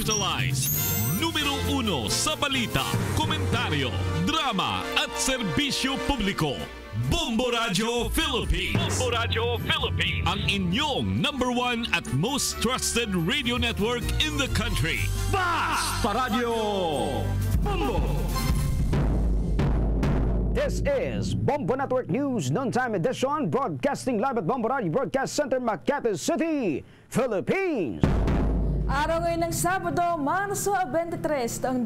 Brutalize. Numero 1 sa balita, komentaryo, drama at serbisyo publiko. Bombo Radio Philippines. Bombo Radio Philippines. Ang inyong #1 at most trusted radio network in the country. Basta Radio Bombo. This is Bombo Network News Noontime Edition, broadcasting live at Bombo Radio Broadcast Center, Makati City, Philippines. Araw ngayon ng Sabado, Marso 23, taong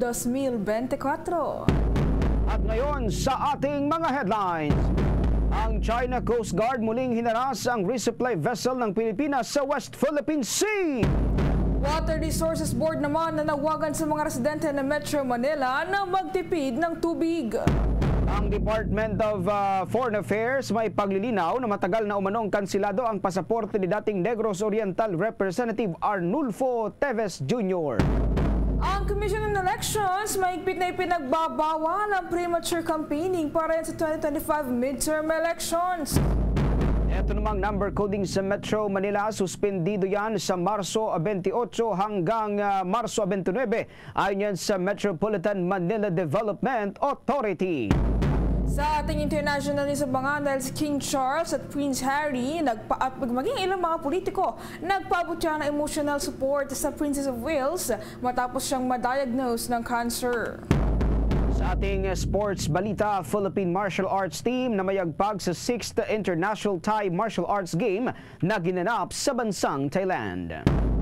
2024. At ngayon sa ating mga headlines, ang China Coast Guard muling hinaras ang resupply vessel ng Pilipinas sa West Philippine Sea. Water Resources Board naman nanawagan sa mga residente ng Metro Manila na magtipid ng tubig. Ang Department of Foreign Affairs may paglilinaw na matagal na umanong kansilado ang pasaporte ni dating Negros Oriental Representative Arnulfo Teves Jr. Ang Commission on Elections mahigpit na ipinagbabawal ang premature campaigning para sa 2025 midterm elections. Ito namang number coding sa Metro Manila, suspendido yan sa Marso 28 hanggang Marso 29. Ayon yan sa Metropolitan Manila Development Authority. Sa ating international news abangan dahil si King Charles at Prince Harry at maging ilang mga politiko nagpabutya ng emotional support sa Princess of Wales matapos siyang ma-diagnose ng cancer. Sa ating sports balita, Philippine Martial Arts Team na mayagpag sa 6th International Thai Martial Arts Game na ginanap sa bansang Thailand.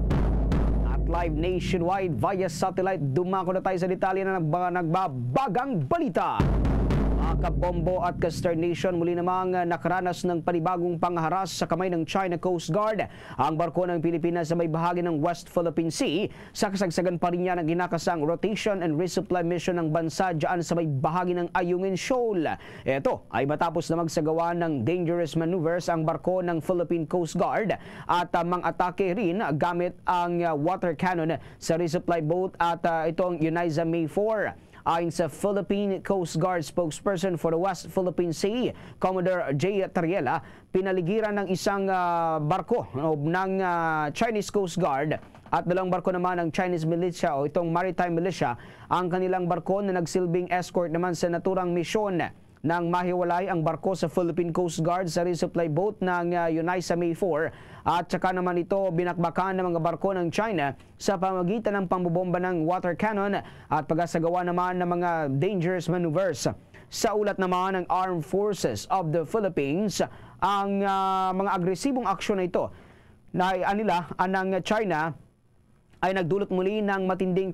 At live nationwide via satellite, dumako na tayo sa detalye na nagbabagang balita. Kabombo at ka-Star Nation, muli namang nakaranas ng panibagong pangharas sa kamay ng China Coast Guard ang barko ng Pilipinas sa may bahagi ng West Philippine Sea sa kasagsagan pa rin niya ng ginakasang rotation and resupply mission ng bansa dyan sa may bahagi ng Ayungin Shoal. Ito ay matapos na magsagawa ng dangerous maneuvers ang barko ng Philippine Coast Guard at mang-atake rin gamit ang water cannon sa resupply boat at itong Eunice May 4. Ayon sa Philippine Coast Guard spokesperson for the West Philippine Sea, Commodore J. Tariela, pinaligiran ng isang barko ng Chinese Coast Guard at dalang barko naman ng Chinese militia o itong Maritime Militia ang kanilang barko na nagsilbing escort naman sa naturang misyon nang mahiwalay ang barko sa Philippine Coast Guard sa resupply boat ng Eunice May 4 at saka naman ito binakbakan ng mga barko ng China sa pamamagitan ng pambobomba ng water cannon at pagsasagawa naman ng mga dangerous maneuvers. Sa ulat naman ng Armed Forces of the Philippines, ang mga agresibong aksyon na ito na ng China ay nagdulot muli ng matinding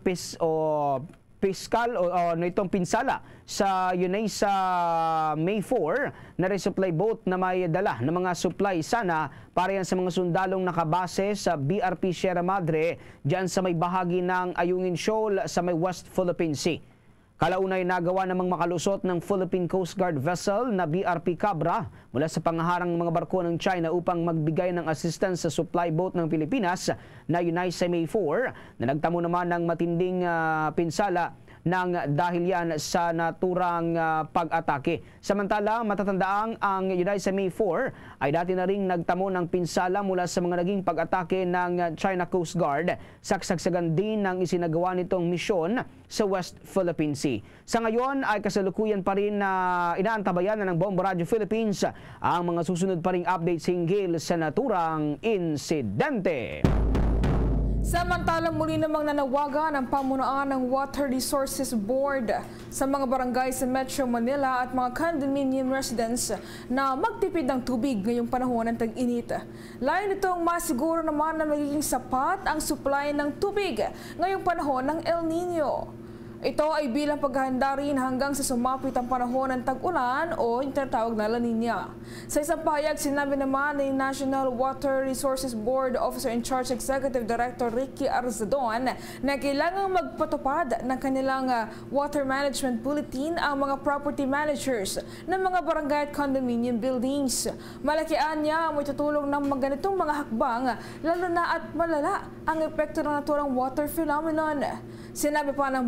itong pinsala sa Eunice May 4 na resupply boat na may dala ng mga supply sana para yan sa mga sundalong nakabase sa BRP Sierra Madre dyan sa may bahagi ng Ayungin Shoal sa may West Philippine Sea. Kalaunay nagawa namang makalusot ng Philippine Coast Guard vessel na BRP Cabra mula sa pangaharang ng mga barko ng China upang magbigay ng assistance sa supply boat ng Pilipinas na Eunice May 4 na nagtamo naman ng matinding pinsala dahil yan sa naturang pag-atake. Samantala, matatandaang ang Eunice May 4 ay dati na ring nagtamo ng pinsala mula sa mga naging pag-atake ng China Coast Guard. Saksagsagan din ng isinagawa nitong misyon sa West Philippine Sea. Sa ngayon ay kasalukuyan pa rin na inaantabayan ng Bombo Radio Philippines ang mga susunod pa ring updates hinggil sa naturang insidente. Samantalang muli namang nanawagan ang pamunuan ng Water Resources Board sa mga barangay sa Metro Manila at mga condominium residents na magtipid ng tubig ngayong panahon ng tag-init. Layo nitong masiguro naman na magiging sapat ang supply ng tubig ngayong panahon ng El Nino. Ito ay bilang paghahanda rin hanggang sa sumapit ang panahon ng tag-ulan o yung tinatawag na La Nina. Sa isang pahayag, sinabi naman ni National Water Resources Board Officer in Charge Executive Director Ricky Arzadon na kailangang magpatupad ng kanilang water management bulletin ang mga property managers ng mga barangay at condominium buildings. Malakian niya ang itutulong ng mga ganitong mga hakbang lalo na at malala ang epekto ng naturang water phenomenon. Sinabi pa ng board na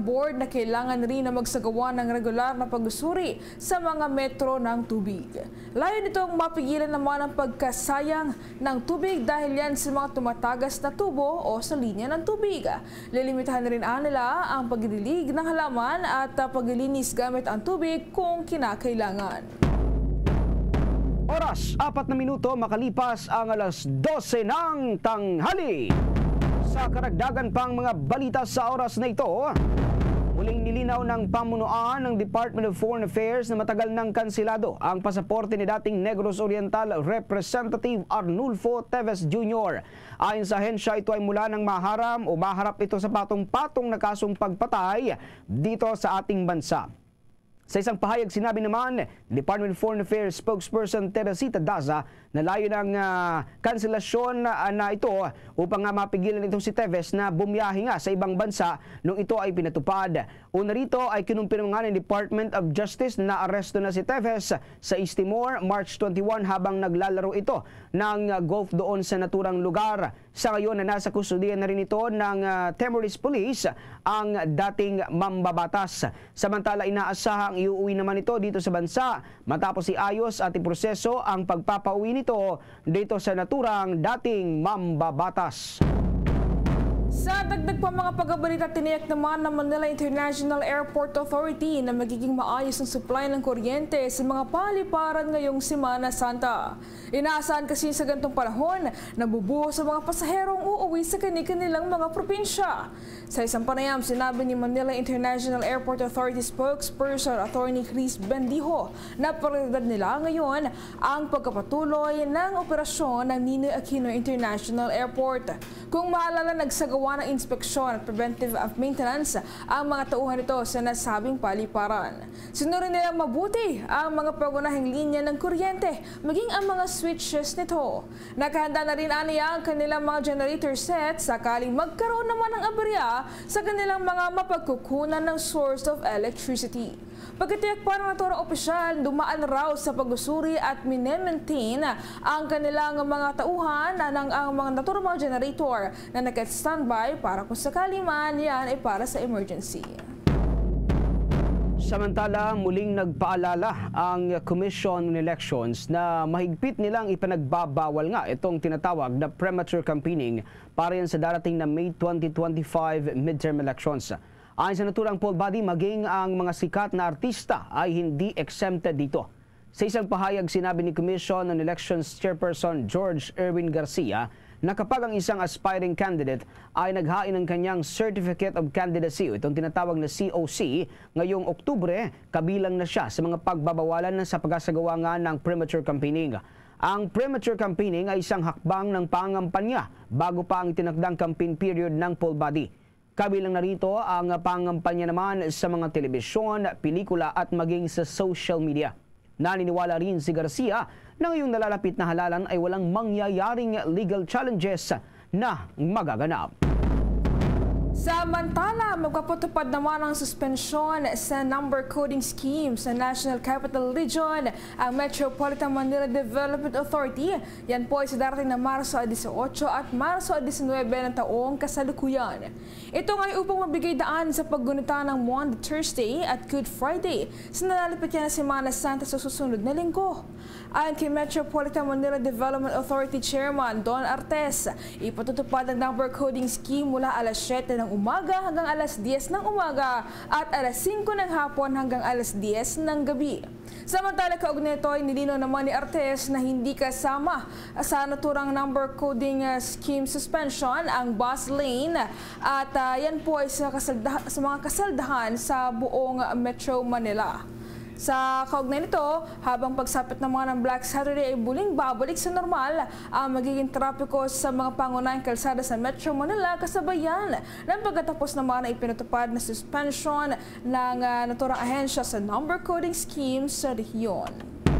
na kailangan rin na magsagawa ng regular na pagsusuri sa mga metro ng tubig. Layo nitong mapigilan naman ang pagkasayang ng tubig dahil yan sa mga tumatagas na tubo o sa linya ng tubig. Lilimitahan rin nila ang pagdidilig ng halaman at paglilinis gamit ang tubig kung kinakailangan. Oras, 4 na minuto makalipas ang alas 12 ng tanghali. Sa karagdagan pang mga balita sa oras na ito, muling nilinaw ng pamunuan ng Department of Foreign Affairs na matagal nang kansilado ang pasaporte ni dating Negros Oriental Representative Arnulfo Teves Jr. Ayon sa ahensya, ito ay mula ng maharap ito sa patong-patong na kasong pagpatay dito sa ating bansa. Sa isang pahayag, sinabi naman Department of Foreign Affairs spokesperson Teresita Daza na layo ng kanselasyon na ito upang mapigilan itong si Teves na bumiyahe nga sa ibang bansa nung ito ay pinatupad. Una rito ay kinumpirma nga ng Department of Justice na aresto na si Teves sa East Timor March 21 habang naglalaro ito ng golf doon sa naturang lugar. Sa ngayon na nasa kustudiyan na rin ito ng Timorese Police ang dating mambabatas. Samantala, inaasahang iuwi naman ito dito sa bansa matapos iayos at iproseso ang pagpapauwi nito dito sa naturang dating mambabatas. Sa dagdag pa mga pagbabalita, tiniyak naman ng Manila International Airport Authority na magiging maayos ang supply ng kuryente sa mga paliparan ngayong Semana Santa. Inaasahan kasi sa ganitong panahon na bubuhos sa mga pasaherong uuwi sa kanilang mga probinsya. Sa isang panayam, sinabi ni Manila International Airport Authority spokesperson Attorney Chris Bendijo na prioridad nila ngayon ang pagkapatuloy ng operasyon ng Ninoy Aquino International Airport. Kung maalala, nagsagawa ng inspeksyon at preventive maintenance ang mga tauhan nito sa nasabing paliparan. Sinurin nilang mabuti ang mga pagunahing linya ng kuryente, maging ang mga switches nito. Nakahanda na rin aniya ang kanilang mga generator sets sakaling magkaroon naman ng aberya sa kanilang mga mapagkukunan ng source of electricity. Pagkatiyak pa ng naturang opisyal, dumaan raw sa pag-usuri at mine-maintain ang kanilang mga tauhan ng ang mga naturang mga generator na naka-standby para kung sakali man yan ay para sa emergency. Samantala, muling nagpaalala ang Commission on Elections na mahigpit nilang ipanagbabawal nga itong tinatawag na premature campaigning para yan sa darating na May 2025 midterm elections. Ayon sa naturang poll body, maging ang mga sikat na artista ay hindi exempted dito. Sa isang pahayag, sinabi ni Commission on Elections Chairperson George Erwin Garcia na kapag ang isang aspiring candidate ay naghain ng kanyang Certificate of Candidacy, itong tinatawag na COC, ngayong Oktubre, kabilang na siya sa mga pagbabawalan sa pagkasagawa nga ng premature campaigning. Ang premature campaigning ay isang hakbang ng pangampanya bago pa ang tinakdang campaign period ng poll body. Kabilang na rito ang pangampanya naman sa mga telebisyon, pelikula at maging sa social media. Naniniwala rin si Garcia na ngayong nalalapit na halalan ay walang mangyayaring legal challenges na magaganap. Samantala, magpapatupad naman ang suspensyon sa number coding scheme sa National Capital Region ang Metropolitan Manila Development Authority. Yan po ay sa darating na Marso 18 at Marso 19 ng taong kasalukuyan. Ito ay upang mabigay daan sa paggunita ng Maundy Thursday at Good Friday sa nalalapit na Semana Santa sa susunod na linggo. Ayon kay Metropolitan Manila Development Authority Chairman Don Artes, ipatutupad ang number coding scheme mula alas 7 ng umaga hanggang alas 10 ng umaga at alas 5 ng hapon hanggang alas 10 ng gabi. Samantala, kaugnay nito ay nilinaw naman ni Artes na hindi kasama sa naturang number coding scheme suspension ang bus lane at yan po ay sa mga kasaldahan sa buong Metro Manila. Sa kaugnay nito, habang pagsapit ng mga ng Black Saturday ay muling babalik sa normal ang magiging trapiko sa mga pangunahing kalsada sa Metro Manila kasabayan ng pagkatapos naman ay pinatupad na suspension ng naturang ahensya sa number coding scheme sa rehiyon.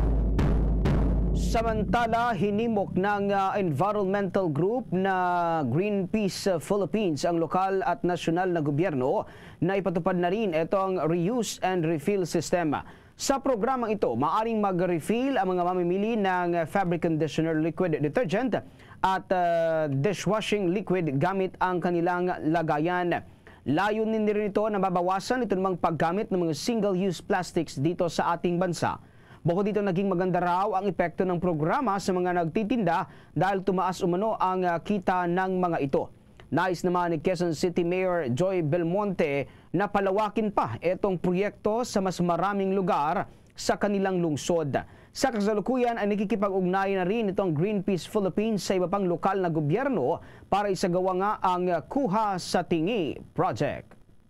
Samantala, hinimok ng environmental group na Greenpeace Philippines ang lokal at nasyonal na gobyerno na ipatupad na rin itong reuse and refill system. Sa programang ito, maaring mag-refill ang mga mamimili ng fabric conditioner liquid detergent at dishwashing liquid gamit ang kanilang lagayan. Layunin rin ito na mabawasan ito namang paggamit ng mga single-use plastics dito sa ating bansa. Bukod dito, naging maganda raw ang epekto ng programa sa mga nagtitinda dahil tumaas umano ang kita ng mga ito. Nais naman ni Quezon City Mayor Joy Belmonte na palawakin pa itong proyekto sa mas maraming lugar sa kanilang lungsod. Sa kasalukuyan ay nakikipag-ugnay na rin itong Greenpeace Philippines sa iba pang lokal na gobyerno para isagawa nga ang Kuha sa Tingi project.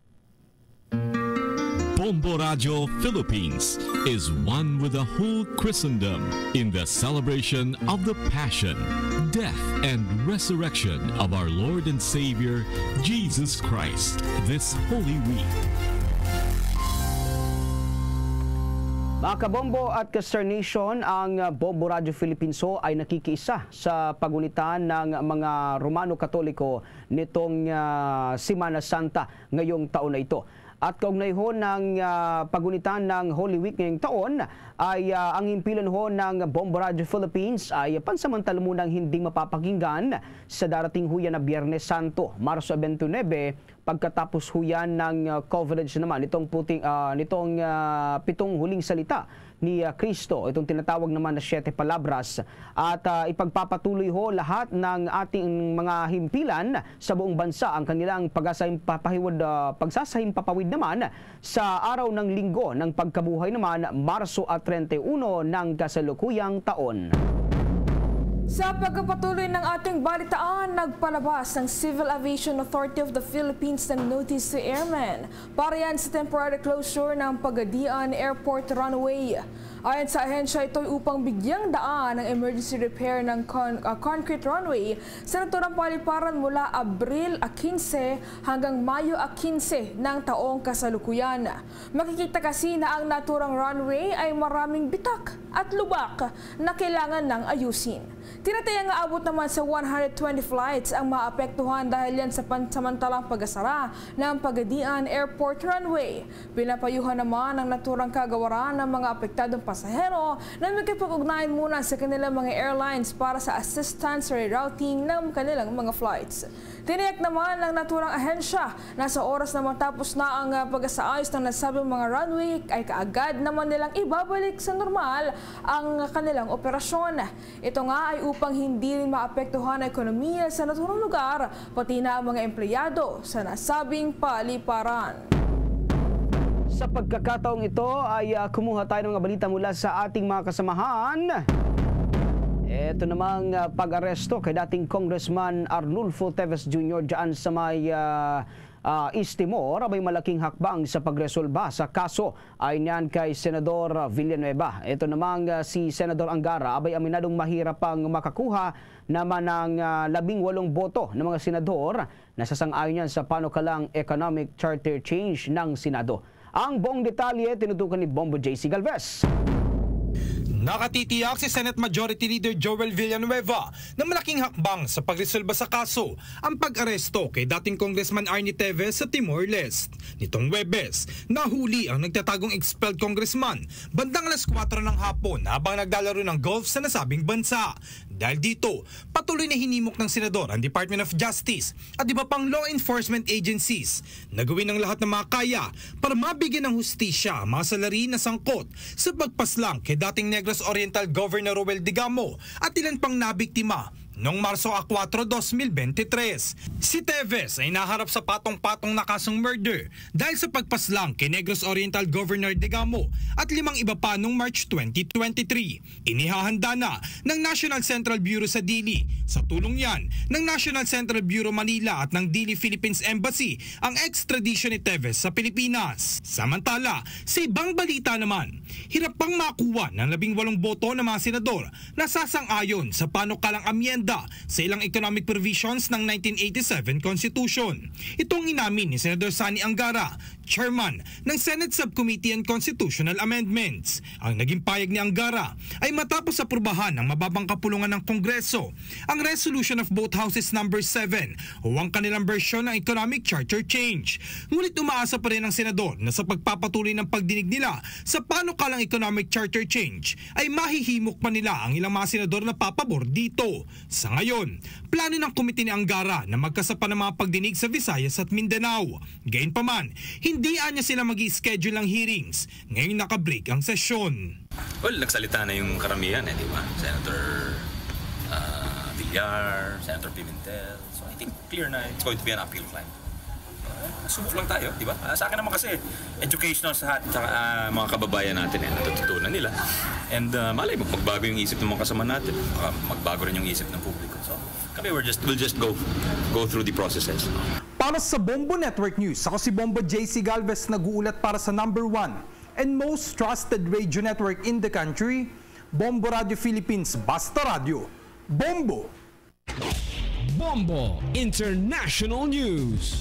Bombo Radio Philippines is one with the whole Christendom in the celebration of the Passion, Death, and Resurrection of our Lord and Savior, Jesus Christ, this Holy Week. Mga kabombo at ka-Star Nation, ang Bombo Radio Philippines ay nakikiisa sa pagunitan ng mga Romano Katoliko nitong Semana Santa ngayong taon na ito. At kaugnay ho ng pagunitan ng Holy Week ngayong taon ay ang himpilan ho ng Bombo Radio Philippines ay pansamantala munang hindi mapapakinggan sa darating huyan na Biyernes Santo, Marso 29, pagkatapos huyan ng coverage naman nitong pitong huling salita ni Kristo, itong tinatawag naman na 7 palabras, at ipagpapatuloy ho lahat ng ating mga himpilan sa buong bansa ang kanilang pagsasahimpapawid naman sa araw ng Linggo ng Pagkabuhay naman, Marso at 31 ng kasalukuyang taon. Sa pagpapatuloy ng ating balitaan, nagpalabas ng Civil Aviation Authority of the Philippines ng notice to airmen para yan sa temporary closure ng Pagadian Airport runway. Ayon sa ahensya, ito ay upang bigyang daan ng emergency repair ng concrete runway sa naturang paliparan mula Abril 15 hanggang Mayo 15 ng taong kasalukuyan. Makikita kasi na ang naturang runway ay maraming bitak at lubak na kailangan ng ayusin. Tinatayang aabot naman sa 120 flights ang maapektuhan dahil yan sa pansamantalang pag-asara ng Pagadian Airport runway. Pinapayuhan naman ang naturang kagawaran ng mga apektadong pasahero na magkipag-ugnayan muna sa kanilang mga airlines para sa assistance sa rerouting ng kanilang mga flights. Tiniyak naman ng naturang ahensya na sa oras na matapos na ang pag-asaayos ng nasabing mga runway ay kaagad naman nilang ibabalik sa normal ang kanilang operasyon. Ito nga ay upang hindi rin maapektuhan ang ekonomiya sa naturang lugar, pati na ang mga empleyado sa nasabing paliparan. Sa pagkakataong ito ay kumuha tayo ng mga balita mula sa ating mga kasamahan. Ito namang pag-aresto kay dating Congressman Arnulfo Teves Jr. dyan sa may East Timor, abay malaking hakbang sa pagresolba sa kaso ay niyan kay Senador Villanueva. Ito namang si Senador Angara, abay aminadong mahirap pang makakuha naman ng 18 boto ng mga senador na sasang-ayon yan sa panukalang Economic Charter Change ng Senado. Ang buong detalye tinutukan ni Bombo JC Galvez. Nakatitiyak si Senate Majority Leader Joel Villanueva na malaking hakbang sa pagresolba sa kaso ang pag-aresto kay dating Congressman Arnie Teves sa Timor-Leste. Nitong Huwebes, nahuli ang nagtatagong expelled congressman bandang alas 4 ng hapon habang naglalaro ng golf sa nasabing bansa. Dahil dito, patuloy na hinimok ng senador ang Department of Justice at iba pang law enforcement agencies na gawin ang lahat ng makakaya para mabigyan ng hustisya ang mga salari na sangkot sa pagpaslang kay dating Negros Oriental Governor Roel Digamo at ilan pang nabiktima noong Marso 4, 2023. Si Teves ay naharap sa patong-patong na kasong murder dahil sa pagpaslang kay Negros Oriental Governor Digamo at 5 iba pa noong March 2023. Inihahanda na ng National Central Bureau sa Dili. Sa tulong yan ng National Central Bureau Manila at ng Dili Philippines Embassy ang extradition ni Teves sa Pilipinas. Samantala, sa ibang balita naman, hirap pang makuha ng 18 boto ng mga senador na sasang-ayon sa panukalang amyenda sa ilang economic provisions ng 1987 Constitution. Itong inamin ni Senator Sani Angara, Chairman ng Senate Subcommittee on Constitutional Amendments. Ang naging payag ni Angara ay matapos aprubahan ng mababang kapulungan ng Kongreso ang Resolution of both Houses No. 7 o ang kanilang version ng Economic Charter Change. Ngunit umaasa pa rin ang senador na sa pagpapatuloy ng pagdinig nila sa panukalang Economic Charter Change ay mahihimok pa nila ang ilang mga senador na papabor dito. Sa ngayon, plano ng komite ni Angara na magkasapa ng mga pagdinig sa Visayas at Mindanao. Gayunpaman, hindi anya sila mag-i-schedule ng hearings. Ngayon nakabreak ang sesyon. Well, nagsalita na yung karamihan, di ba? Senator Villar, Senator Pimentel. So I think clear na it's going to be an appeal climb. Subok lang tayo, di ba? Sa akin naman kasi, educational sa mga kababayan natin, natututunan nila. And malay mo, magbago yung isip ng mga kasama natin. Magbago rin yung isip ng publiko. So kami, we'll just go through the processes. Para sa Bombo Network News, ako si Bombo JC Galvez, nag-uulat para sa #1 and most trusted radio network in the country, Bombo Radio Philippines, Basta Radio. Bombo! Bombo International News.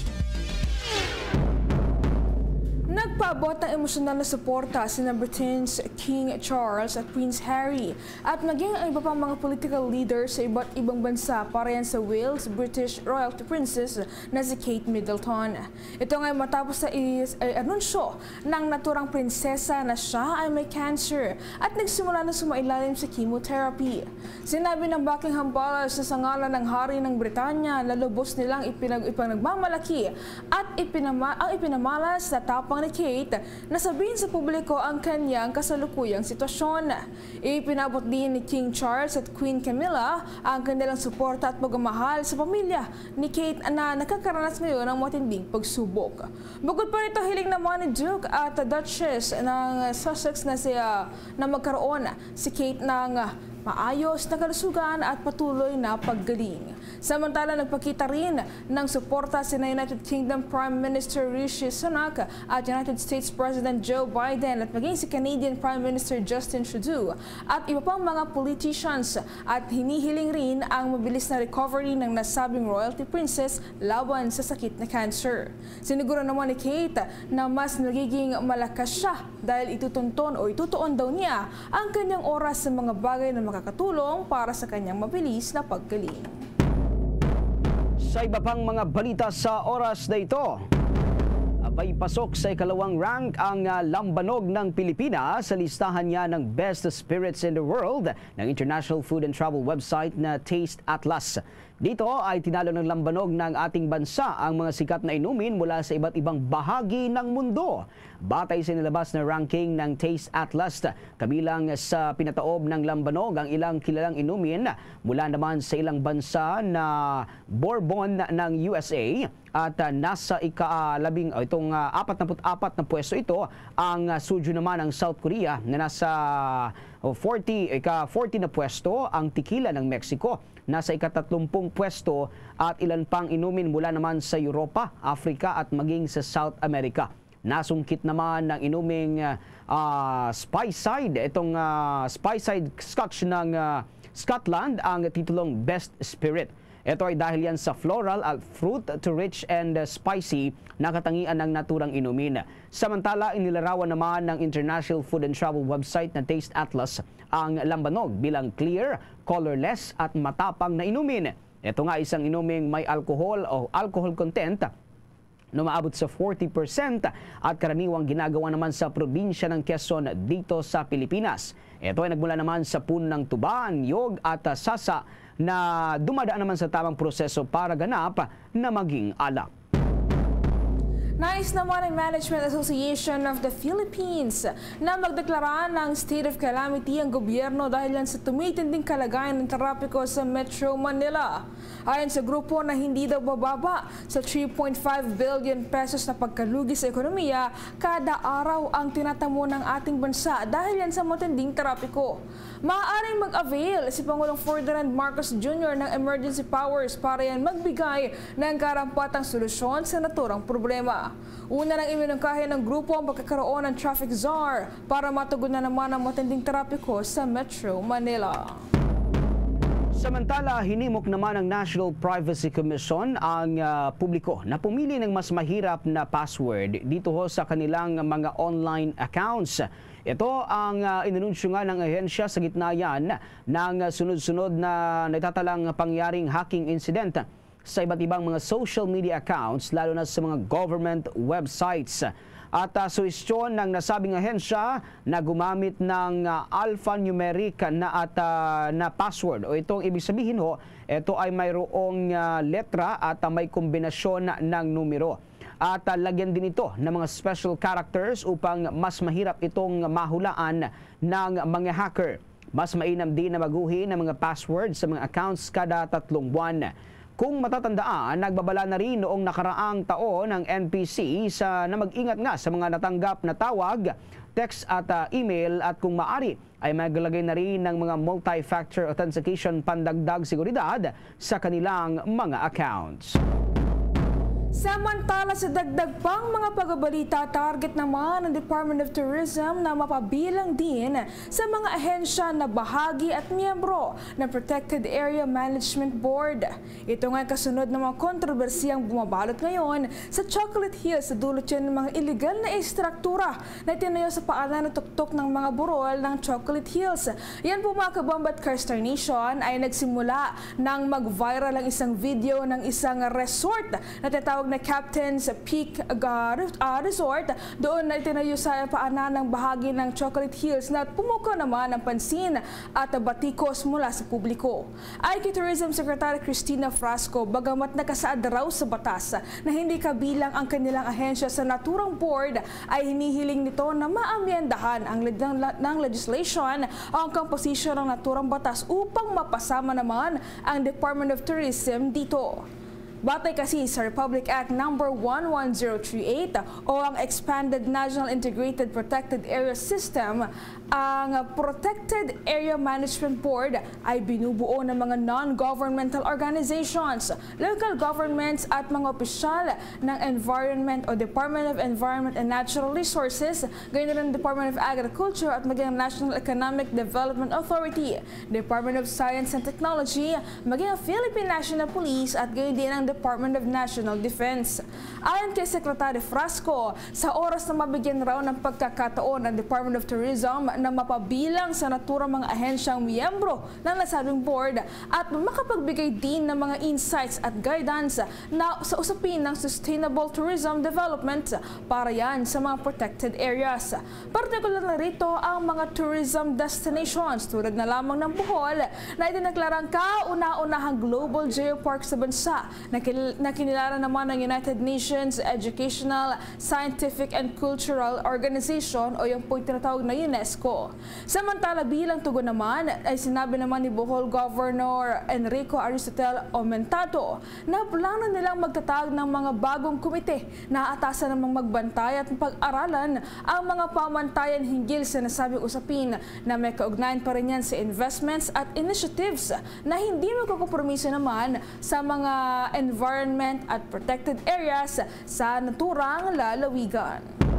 Nagpaabot ng emosyonal na suporta sina Britain's King Charles at Prince Harry at maging ang iba pang mga political leaders sa iba't ibang bansa para yan sa Wales British Royal Princess na si Kate Middleton. Ito nga matapos sa anunsyo ng naturang prinsesa na siya ay may cancer at nagsimula na sumailalim sa chemotherapy. Sinabi ng Buckingham Palace na sa ngalan ng Hari ng Britanya na lubos nilang ipinagmamalaki at ipinamalas na tapang ni Kate na sabihin sa publiko ang kanyang kasalukuyang sitwasyon. Ipinabot din ni King Charles at Queen Camilla ang kanilang suporta at pagmamahal sa pamilya ni Kate na nakakaranas ngayon ng matinding pagsubok. Bukod pa rito, hiling naman ni Duke at Duchess ng Sussex na magkaroon si Kate ng maayos na kalusugan at patuloy na paggaling. Samantala, nagpakita rin ng suporta sina United Kingdom Prime Minister Rishi Sunak at United States President Joe Biden at maging si Canadian Prime Minister Justin Trudeau at iba pang mga politicians at hinihiling rin ang mabilis na recovery ng nasabing royalty princess laban sa sakit na cancer. Siniguro naman ni Kate na mas nagiging malakas siya dahil itutuon daw niya ang kanyang oras sa mga bagay na makakatulong para sa kanyang mabilis na paggaling. Sa iba pang mga balita sa oras na ito, abay pasok sa ikalawang rank ang Lambanog ng Pilipinas sa listahan niya ng Best Spirits in the World ng International Food and Travel website na Taste Atlas. Dito ay tinalo ng Lambanog ng ating bansa ang mga sikat na inumin mula sa iba't ibang bahagi ng mundo. Batay sa nilabas na ranking ng Taste Atlas, kabilang sa pinataob ng Lambanog ang ilang kilalang inumin mula naman sa ilang bansa na Bourbon ng USA at nasa itong 44 na pwesto ito ang Suju naman ng South Korea na nasa 40 na pwesto, ang Tequila ng Mexico nasa ika-30 pwesto at ilan pang inumin mula naman sa Europa, Africa at maging sa South America. Nasungkit naman ng inuming Speyside, itong Speyside Scotch ng Scotland ang titulong Best Spirit. Ito ay dahil yan sa floral at fruit to rich and spicy na katangian ng naturang inumin. Samantala, inilarawan naman ng International Food and Travel website na Taste Atlas ang Lambanog bilang clear, colorless at matapang na inumin. Ito nga isang inuming may alcohol o alcohol content na maabot sa 40% at karaniwang ginagawa naman sa probinsya ng Quezon dito sa Pilipinas. Ito ay nagmula naman sa puno ng tuba, niyog at sasa na dumadaan naman sa tamang proseso para ganap na maging alak. Nais naman ang Management Association of the Philippines na magdeklara ng state of calamity ang gobyerno dahil yan sa tumitinding kalagayan ng trapiko sa Metro Manila. Ayon sa grupo na hindi daw bababa sa 3.5 billion pesos na pagkalugi sa ekonomiya kada araw ang tinatamo ng ating bansa dahil yan sa matinding trapiko. Maaaring mag-avail si Pangulong Ferdinand Marcos Jr. ng emergency powers para yan magbigay ng karampatang solusyon sa naturang problema. Una nang iminungkahi ng grupo ang pagkakaroon ng traffic czar para matugunan naman ang matinding trapiko sa Metro Manila. Samantala, hinimok naman ng National Privacy Commission ang publiko na pumili ng mas mahirap na password dito sa kanilang mga online accounts. Ito ang inanunsyo nga ng ahensya sa gitna yan ng sunod-sunod na natatalang pangyaring hacking incident. sa iba't ibang mga social media accounts, lalo na sa mga government websites. At suhestyon ng nasabing ahensya na gumamit ng alphanumeric na password. O itong ibig sabihin ito ay mayroong letra at may kombinasyon ng numero. At lagyan din ito ng mga special characters upang mas mahirap itong mahulaan ng mga hacker. Mas mainam din na baguhin ang mga password sa mga accounts kada 3 buwan. Kung matatandaan, nagbabala na rin noong nakaraang taon ng NPC na mag-ingat nga sa mga natanggap na tawag, text at email at kung maaari ay maglagay na rin ng mga multi-factor authentication pandagdag seguridad sa kanilang mga accounts. Samantala sa dagdag pang mga pagbabalita, target naman ng Department of Tourism na mapabilang din sa mga ahensya na bahagi at miyembro ng Protected Area Management Board. Ito nga kasunod ng mga kontrobersiyang bumabalot ngayon sa Chocolate Hills sa dulot yan ng mga illegal na istruktura na tinayo sa paanan ng tuktok ng mga burol ng Chocolate Hills. Yan po mga kabombat Star Nation ay nagsimula nang mag-viral ang isang video ng isang resort na tatawag na Captain's Peak Resort. Doon na itinayo sa paanan ng bahagi ng Chocolate Hills na pumukaw naman ang pansin at batikos mula sa publiko. Ay kay Tourism Secretary Cristina Frasco, bagamat nakasaad raw sa batas na hindi kabilang ang kanilang ahensya sa naturang board, ay hinihiling nito na maamyendahan ng legislation ang composition ng naturang batas upang mapasama naman ang Department of Tourism dito. Batay kasi sa Republic Act No. 11038 o ang Expanded National Integrated Protected Area System, ang Protected Area Management Board ay binubuo ng mga non-governmental organizations, local governments at mga opisyal ng Environment o Department of Environment and Natural Resources, gayon rin Department of Agriculture at maging National Economic Development Authority, Department of Science and Technology, maging ang Philippine National Police at gayon din ang Department of National Defense. Ayon kay Secretary Frasco, sa oras na mabigyan raw ng pagkakataon ng Department of Tourism na mapabilang sa naturang mga ahensyang miyembro ng nasabing board at makapagbigay din ng mga insights at guidance na sa usapin ng sustainable tourism development para yan sa mga protected areas. Partikular na rito ang mga tourism destinations tulad na lamang ng Bohol na itinaglarang kauna-unahang global geopark sa bansa na kinilala naman ng United Nations Educational, Scientific and Cultural Organization o yung po tinatawag na UNESCO. Samantala bilang tugon naman ay sinabi naman ni Bohol Governor Enrico Aristotel Aumentado na plano nilang magtatag ng mga bagong komite na aatasan namang magbantay at pag-aralan ang mga pamantayan hinggil sa nasabing usapin na may kaugnayan pa rin yan sa investments at initiatives na hindi magkukompromiso naman sa mga environment at protected areas sa naturang lalawigan.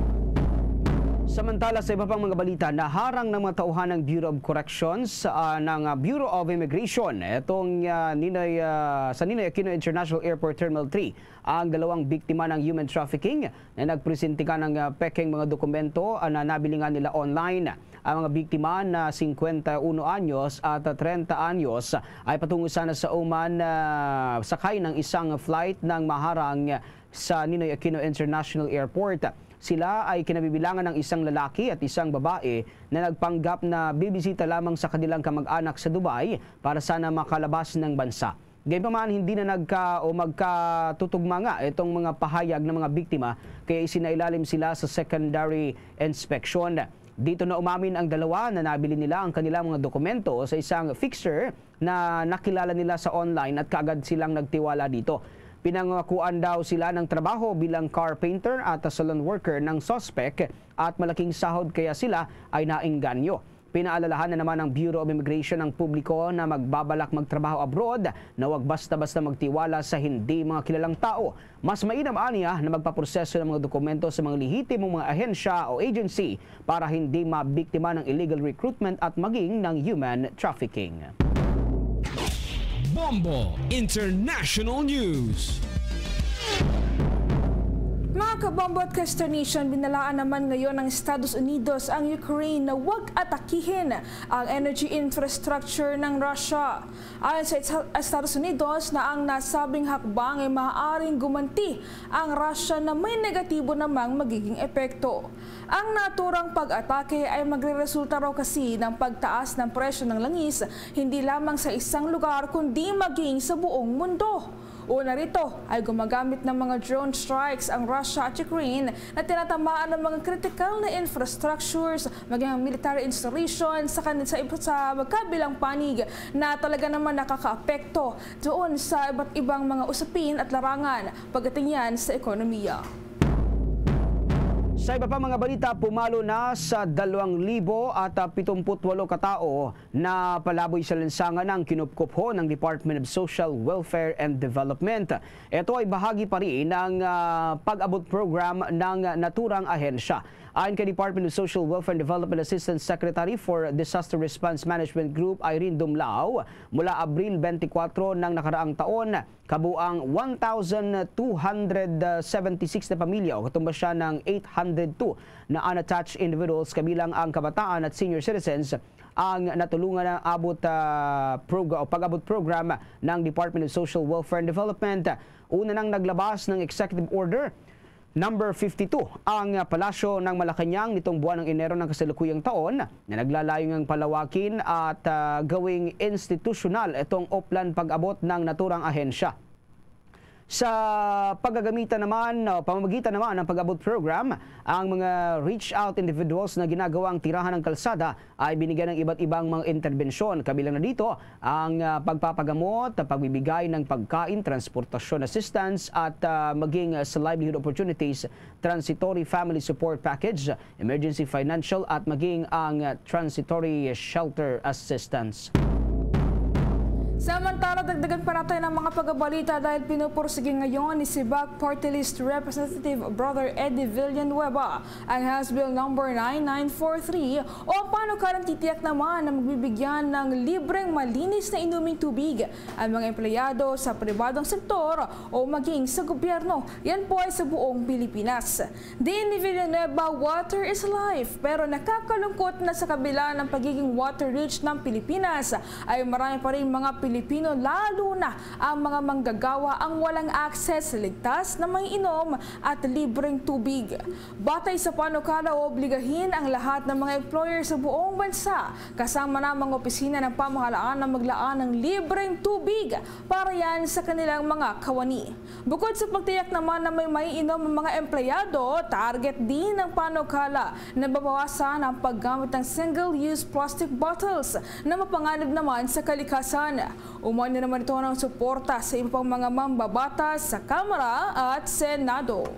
Samantala sa iba pang mga balita, naharang ng mga tauhan ng Bureau of Corrections ng Bureau of Immigration itong sa Ninoy Aquino International Airport Terminal 3 ang dalawang biktima ng human trafficking na nagpresente ng peking mga dokumento na nabili nga nila online. Ang mga biktima na 51 anyos at 30 anyos ay patungo sana sa Oman sakay ng isang flight ng maharang sa Ninoy Aquino International Airport. Sila ay kinabibilangan ng isang lalaki at isang babae na nagpanggap na bibisita lamang sa kanilang kamag-anak sa Dubai para sana makalabas ng bansa. Gayunpaman, hindi na magkatutugma nga itong mga pahayag ng mga biktima kaya isinailalim sila sa secondary inspection. Dito na umamin ang dalawa na nabili nila ang kanilang mga dokumento sa isang fixer na nakilala nila sa online at kaagad silang nagtiwala dito. Pinangakuan daw sila ng trabaho bilang car painter at salon worker ng suspect at malaking sahod kaya sila ay naengganyo. Pinaalalahan na naman ng Bureau of Immigration ang publiko na magbabalak magtrabaho abroad na huwag basta-basta magtiwala sa hindi mga kilalang tao. Mas mainam aniya na magpaproseso ng mga dokumento sa mga lehitimong mga ahensya o agency para hindi mabiktima ng illegal recruitment at maging ng human trafficking. Bombo International News. Mga bomba at consternation, binalaan naman ngayon ng Estados Unidos ang Ukraine na huwag atakihin ang energy infrastructure ng Russia. Ayon sa Estados Unidos na ang nasabing hakbang ay maaaring gumanti ang Russia na may negatibo namang magiging epekto. Ang naturang pag-atake ay magreresulta raw kasi ng pagtaas ng presyo ng langis hindi lamang sa isang lugar kundi maging sa buong mundo. Una rito ay gumagamit ng mga drone strikes ang Russia at Ukraine na tinatamaan ng mga critical na infrastructures, maging military installations sa magkabilang panig na talaga naman nakakaapekto doon sa iba't ibang mga usapin at larangan pagdating yan sa ekonomiya. Sa iba pa mga balita, pumalo na sa 2,078 katao na palaboy sa lansangan ng kinupkup ng Department of Social Welfare and Development. Ito ay bahagi pa rin ng pag-abot program ng naturang ahensya. Ayon kay Department of Social Welfare and Development Assistant Secretary for Disaster Response Management Group Irene Dumlao, mula Abril 24 ng nakaraang taon, kabuang 1,276 na pamilya o katumbas siya ng 802 na unattached individuals kabilang ang kabataan at senior citizens ang natulungan ng pag-abot program ng Department of Social Welfare and Development. Una nang naglabas ng Executive Order Number 52 ang Palasyo ng Malacanang nitong buwan ng Enero ng kasalukuyang taon na naglalayong ang palawakin at gawing institusyonal itong oplan pag-abot ng naturang ahensya. Sa pamamagitan naman ng pag-abot program, ang mga reach-out individuals na ginagawang tirahan ng kalsada ay binigyan ng iba't ibang mga interbensyon. Kabilang na dito ang pagpapagamot, pagbibigay ng pagkain, transportasyon assistance at maging sa livelihood opportunities, transitory family support package, emergency financial at maging ang transitory shelter assistance. Samantala, dagdagan pa natin ang mga pagbabalita dahil pinupursige ngayon ni SIBAC Party List Representative Brother Eddie Villanueva ang House Bill No. 9943 o paano karang titiyak naman na magbibigyan ng libreng malinis na inuming tubig ang mga empleyado sa pribadong sektor o maging sa gobyerno. Yan po ay sa buong Pilipinas. Din ni Villanueva, water is life, pero nakakalungkot na sa kabila ng pagiging water rich ng Pilipinas ay marami pa rin mga Pilipino, lalo na ang mga manggagawa ang walang access sa ligtas na maiinom at libreng tubig. Batay sa panukala, obligahin ang lahat ng mga employer sa buong bansa, kasama na mga opisina ng pamahalaan na maglaan ng libreng tubig para yan sa kanilang mga kawani. Bukod sa pagtiyak naman na may maiinom ang mga empleyado, target din ng panukala na babawasan ang paggamit ng single-use plastic bottles na mapanganib naman sa kalikasan. Umano naman ito ng suporta sa iba pang mga mambabatas sa Kamara at Senado.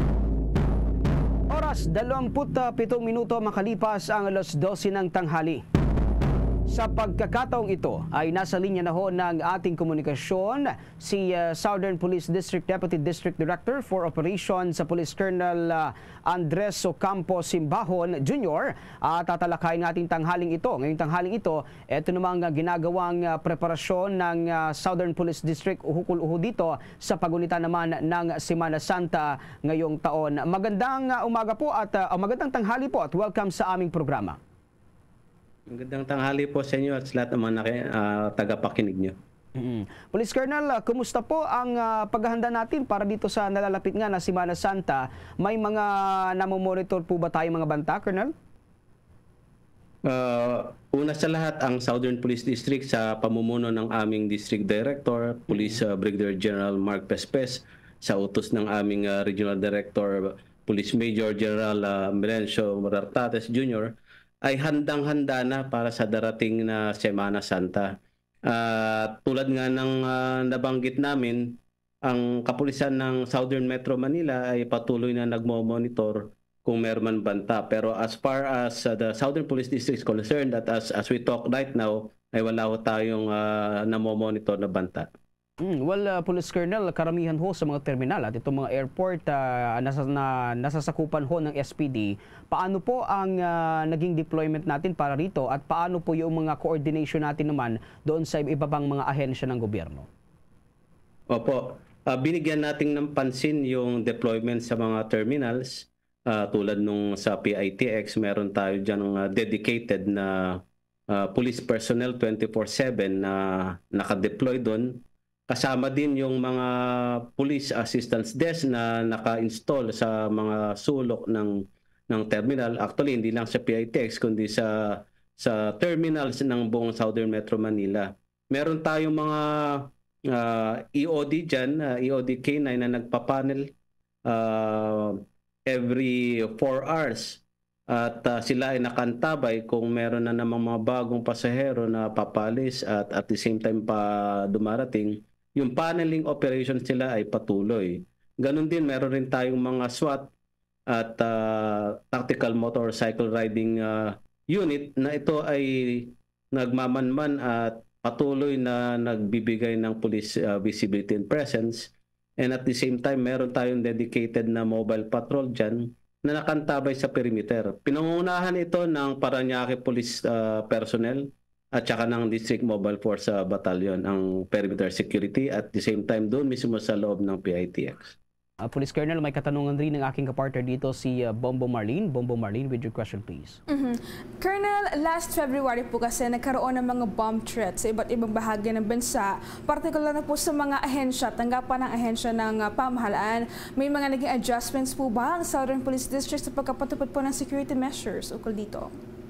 Oras 27 minuto makalipas ang alas 12 ng tanghali. Sa pagkakataong ito ay nasa linya na ho ng ating komunikasyon si Southern Police District Deputy District Director for Operations sa Police Colonel Andres Ocampo Simbahon Jr. Tatalakayin natin tanghaling ito. Ngayong tanghaling ito, ito namang ginagawang preparasyon ng Southern Police District uhukul-uho dito sa pagulitan naman ng Semana Santa ngayong taon. Magandang umaga po at magandang tanghali po at welcome sa aming programa. Magandang tanghali po sa inyo at sa lahat ng mga tagapakinig nyo. Police Colonel, kumusta po ang paghahanda natin para dito sa nalalapit nga na Semana Santa? May mga namomonitor po ba tayong mga banta, Colonel? Una sa lahat, ang Southern Police District sa pamumuno ng aming District Director, Police Brigadier General Mark Pespes, sa utos ng aming Regional Director, Police Major General Melencio Morartates Jr., ay handang-handa na para sa darating na Semana Santa. Tulad nga ng nabanggit namin, ang kapulisan ng Southern Metro Manila ay patuloy na nagmo-monitor kung meron man banta. Pero as far as the Southern Police District is concerned, that as we talk right now, ay wala ho tayong namo-monitor na banta. Well, Police Colonel, karamihan ho sa mga terminal at itong mga airport nasasakupan ho ng SPD. Paano po ang naging deployment natin para rito at paano po yung mga coordination natin naman doon sa iba pang mga ahensya ng gobyerno? Opo. binigyan natin ng pansin yung deployment sa mga terminals. Tulad nung sa PITX, meron tayo dyan dedicated na police personnel 24/7 na naka-deploy doon. Kasama din yung mga police assistance desk na naka-install sa mga sulok ng terminal. Actually, hindi lang sa PITX kundi sa terminals ng buong Southern Metro Manila. Meron tayong mga EOD dyan, EOD K9 na nagpapanel every 4 hours. At sila ay nakantabay kung meron na namang mga bagong pasahero na papalis at the same time pa dumarating, yung paneling operations nila ay patuloy. Ganon din, meron rin tayong mga SWAT at tactical motorcycle riding unit na ito ay nagmamanman at patuloy na nagbibigay ng police visibility and presence. And at the same time, meron tayong dedicated na mobile patrol dyan na nakantabay sa perimeter. Pinangunahan ito ng Parañaque Police personnel at saka ng District Mobile Force Battalion ang perimeter security at the same time doon mismo sa loob ng PITX. Police Colonel, may katanungan rin ng aking kapartner dito si Bombo Marlene. Bombo Marlene, with your question please. Colonel, last February po kasi nagkaroon ng mga bomb threats sa iba't ibang bahagi ng bansa, partikular na po sa mga ahensya, tanggapan ng ahensya ng pamahalaan. May mga naging adjustments po ba ang Southern Police District sa pagkapatupad po ng security measures ukol dito?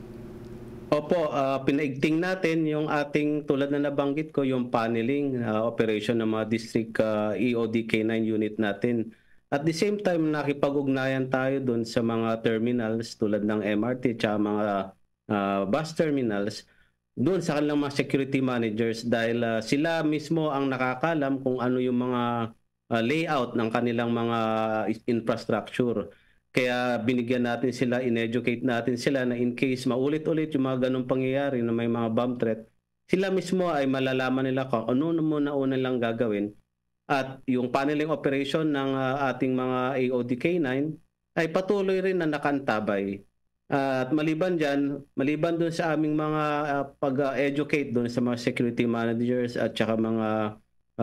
Opo, pinaigting natin yung ating, tulad na nabanggit ko, yung paneling operation ng mga district EOD K9 unit natin. At the same time, nakipag-ugnayan tayo doon sa mga terminals tulad ng MRT at mga bus terminals doon sa kanilang mga security managers dahil sila mismo ang nakakalam kung ano yung mga layout ng kanilang mga infrastructure. Kaya binigyan natin sila, in-educate natin sila na in case maulit-ulit yung mga ganong pangyayari na may mga bomb threat, sila mismo ay malalaman nila kung ano muna una lang gagawin. At yung paneling operation ng ating mga AOD K9 ay patuloy rin na nakantabay. At maliban dyan, maliban doon sa aming mga pag-educate doon sa mga security managers at saka mga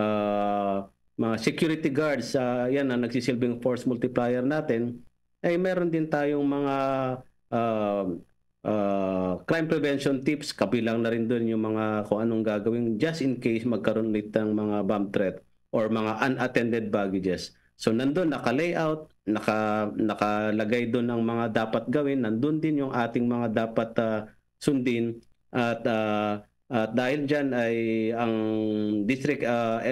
security guards, yan na nagsisilbing force multiplier natin, ay meron din tayong mga crime prevention tips, kabilang na rin doon yung mga kung anong gagawin just in case magkaroon ulit ng mga bomb threat or mga unattended baggages. So nandun, naka-layout, nakalagay doon ang mga dapat gawin, nandun din yung ating mga dapat sundin at dahil dyan ay ang district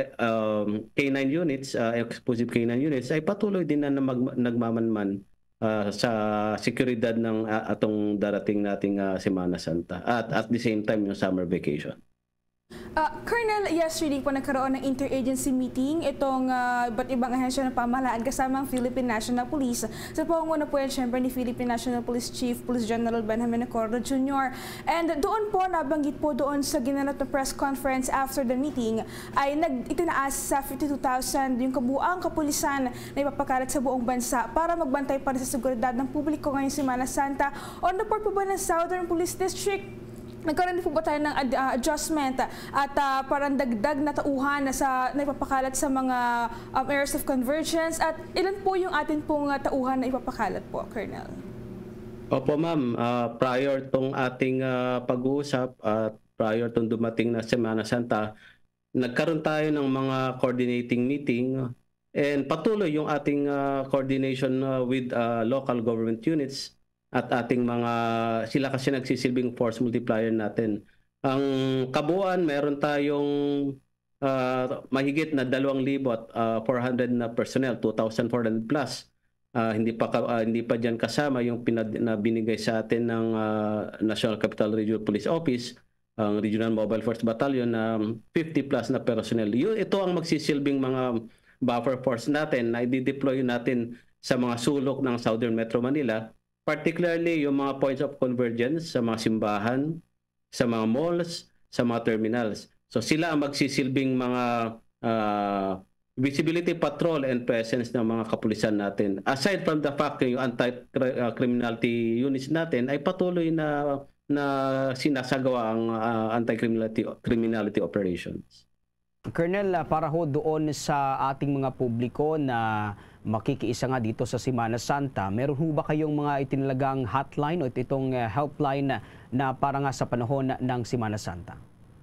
K9 units, exclusive K9 units ay patuloy din na nagmamanman sa seguridad ng atong darating nating Semana Santa at the same time yung summer vacation. Colonel, yesterday po nagkaroon ng interagency meeting itong iba't ibang ahensya ng pamahalaan kasama ang Philippine National Police. Sa pangunguna po yan syempre ni Philippine National Police Chief Police General Benjamin Acordo Jr. And doon po, nabanggit po doon sa ginanap na press conference after the meeting ay itinaas sa 52,000 yung kabuuang kapulisan na ipapakalat sa buong bansa para magbantay pa rin sa seguridad ng publiko ngayong Semana Santa. On the part po ba ng Southern Police District, nagkaroon din po ba tayo ng adjustment at parang dagdag na tauhan na ipapakalat sa mga areas of convergence at ilan po yung atin pong tauhan na ipapakalat po, Colonel? Opo ma'am, prior tong ating pag-uusap at prior tong dumating na Semana Santa, nagkaroon tayo ng mga coordinating meeting and patuloy yung ating coordination with local government units at ating mga, sila kasi nagsisilbing force multiplier natin. Ang kabuuan, meron tayong mahigit na 2,400 na personnel, 2,400 plus. Hindi pa diyan kasama yung binigay sa atin ng National Capital Regional Police Office, ang Regional Mobile Force Battalion na 50 plus na personnel. Ito ang magsisilbing mga buffer force natin na i-deploy natin sa mga sulok ng Southern Metro Manila, particularly yung mga points of convergence sa mga simbahan, sa mga malls, sa mga terminals. So sila ang magsisilbing mga visibility patrol and presence ng mga kapulisan natin. Aside from the fact na yung anti-criminality units natin ay patuloy na sinasagawa ang anti-criminality operations. Colonel, para ho doon sa ating mga publiko na makikiisa nga dito sa Semana Santa, meron ho ba kayong mga itinalagang hotline o itong helpline na para nga sa panahon ng Semana Santa?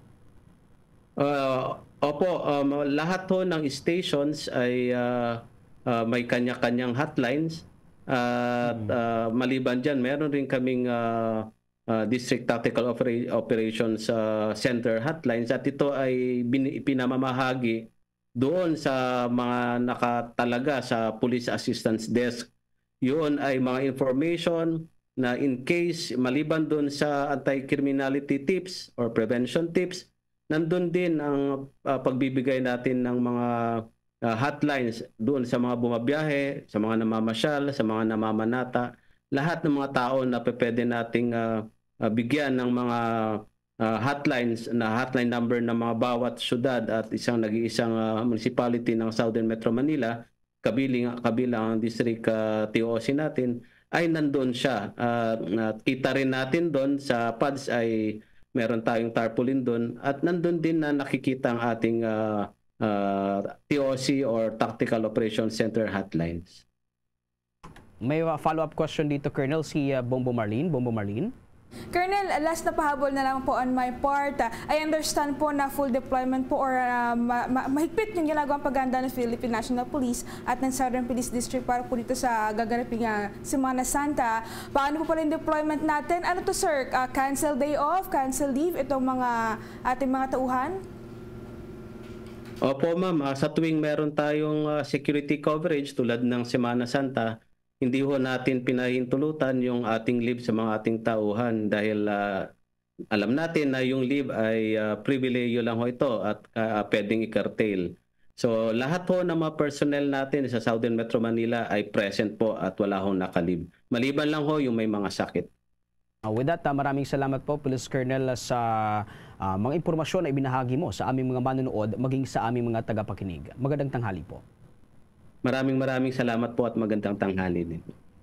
Opo, lahat ho ng stations ay may kanya-kanyang hotlines. Maliban dyan, meron rin kaming District Tactical Operations Center hotlines at ito ay pinamamahagi doon sa mga nakatalaga sa Police Assistance Desk. Yun ay mga information na in case maliban doon sa anti-criminality tips or prevention tips, nandun din ang pagbibigay natin ng mga hotlines doon sa mga bumabiyahe, sa mga namamasyal, sa mga namamanata, lahat ng mga tao na pwede nating bigyan ng mga hotlines na hotline number ng mga bawat syudad at nag-iisang municipality ng Southern Metro Manila, kabilang ang district TOC natin, ay nandun siya. Kita rin natin doon sa PADS ay meron tayong tarpaulin doon at nandun din na nakikita ang ating TOC or Tactical Operations Center hotlines. May follow-up question dito, Colonel, si Bombo Marlene. Bombo Marlene? Colonel, last na pahabol na lang po on my part. I understand po na full deployment po or mahigpit yung ginagawang paghahanda ng Philippine National Police at ng Southern Police District para po dito sa gaganaping Semana Santa. Paano po pala yung deployment natin? Ano to, sir? Cancel day off, cancel leave itong mga ating mga tauhan? Opo, ma'am. Sa tuwing meron tayong security coverage tulad ng Semana Santa, hindi ho natin pinahintulutan yung ating leave sa mga ating tauhan dahil alam natin na yung leave ay pribileyo lang ho ito at pwedeng i-curtail. So lahat ho ng mga personnel natin sa Southern Metro Manila ay present po at wala ho nakalib. Maliban lang ho yung may mga sakit. With that, maraming salamat po, Police Colonel, sa mga impormasyon na ibinahagi mo sa aming mga manonood maging sa aming mga tagapakinig. Magandang tanghali po. Maraming salamat po at magandang tanghali din.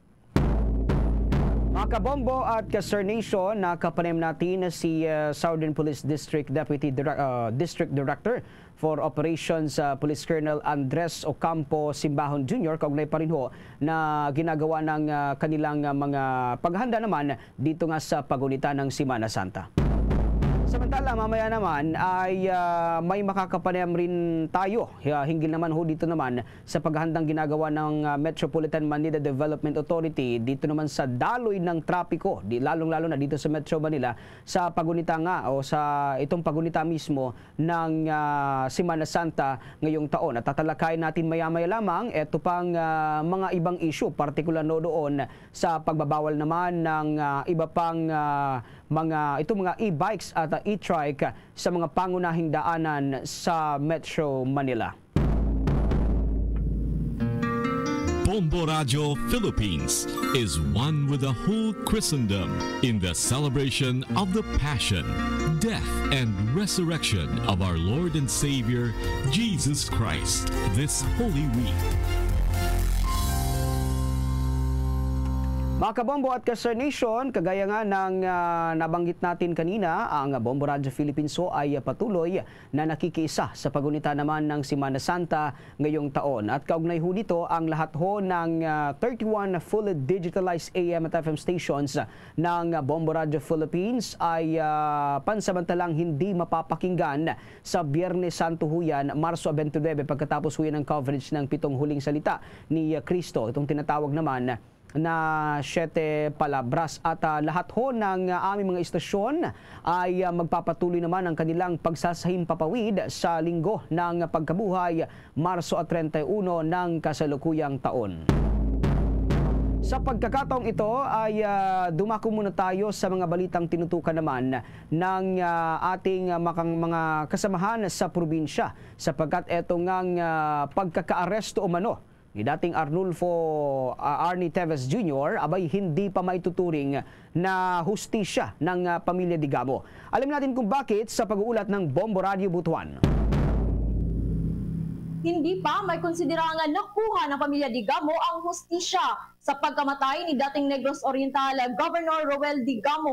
Mga kabombo at ka-Sir Nation, nakapanem natin si Southern Police District Deputy District Director for Operations Police Colonel Andres Ocampo Simbahon Jr. Kaugnay pa rin ho na ginagawa ng kanilang mga paghahanda naman dito nga sa pagunita ng Semana Santa. Samantala, mamaya naman ay may makakapanayam rin tayo. Hinggil naman ho dito naman sa paghahandang ginagawa ng Metropolitan Manila Development Authority dito naman sa daloy ng trapiko, lalong-lalo na dito sa Metro Manila sa pagunita nga o sa itong pagunita mismo ng Semana Santa ngayong taon. At tatalakayin natin maya-maya lamang ito pang mga ibang issue, partikular no doon sa pagbabawal naman ng iba pang mga e-bikes at e-trike sa mga pangunahing daanan sa Metro Manila. Bombo Radio Philippines is one with the whole Christendom in the celebration of the Passion, Death, and Resurrection of our Lord and Savior, Jesus Christ, this Holy Week. Mga kabombo at ka-Sir Nation, kagaya nga ng nabanggit natin kanina, ang Bombo Radio Philippines ay patuloy na nakikiisa sa pagunita naman ng Semana Santa ngayong taon. At kaugnay ho dito, ang lahat ho ng 31 fully digitalized AM at FM stations ng Bombo Radio Philippines ay pansamantalang hindi mapapakinggan sa Biyernes Santo ho yan, Marso 29, pagkatapos ho yan ng coverage ng 7 huling salita ni Kristo. Itong tinatawag naman na 7 palabras at lahat ho ng aming mga istasyon ay magpapatuloy naman ang kanilang pagsasahim papawid sa linggo ng pagkabuhay, Marso 31 ng kasalukuyang taon. Sa pagkakataong ito ay dumako muna tayo sa mga balitang tinutukan naman ng ating mga kasamahan sa probinsya sapagkat ito ngang pagkakaaresto umano ni dating Arnulfo Arnie Teves Jr. abay hindi pa maituturing na hustisya ng pamilya Digamo. Alam natin kung bakit sa pag-uulat ng Bombo Radio Butuan. Hindi pa may konsiderangan nakuha ng pamilya Digamo ang hustisya sa pagkamatay ni dating Negros Oriental Governor Roel Digamo.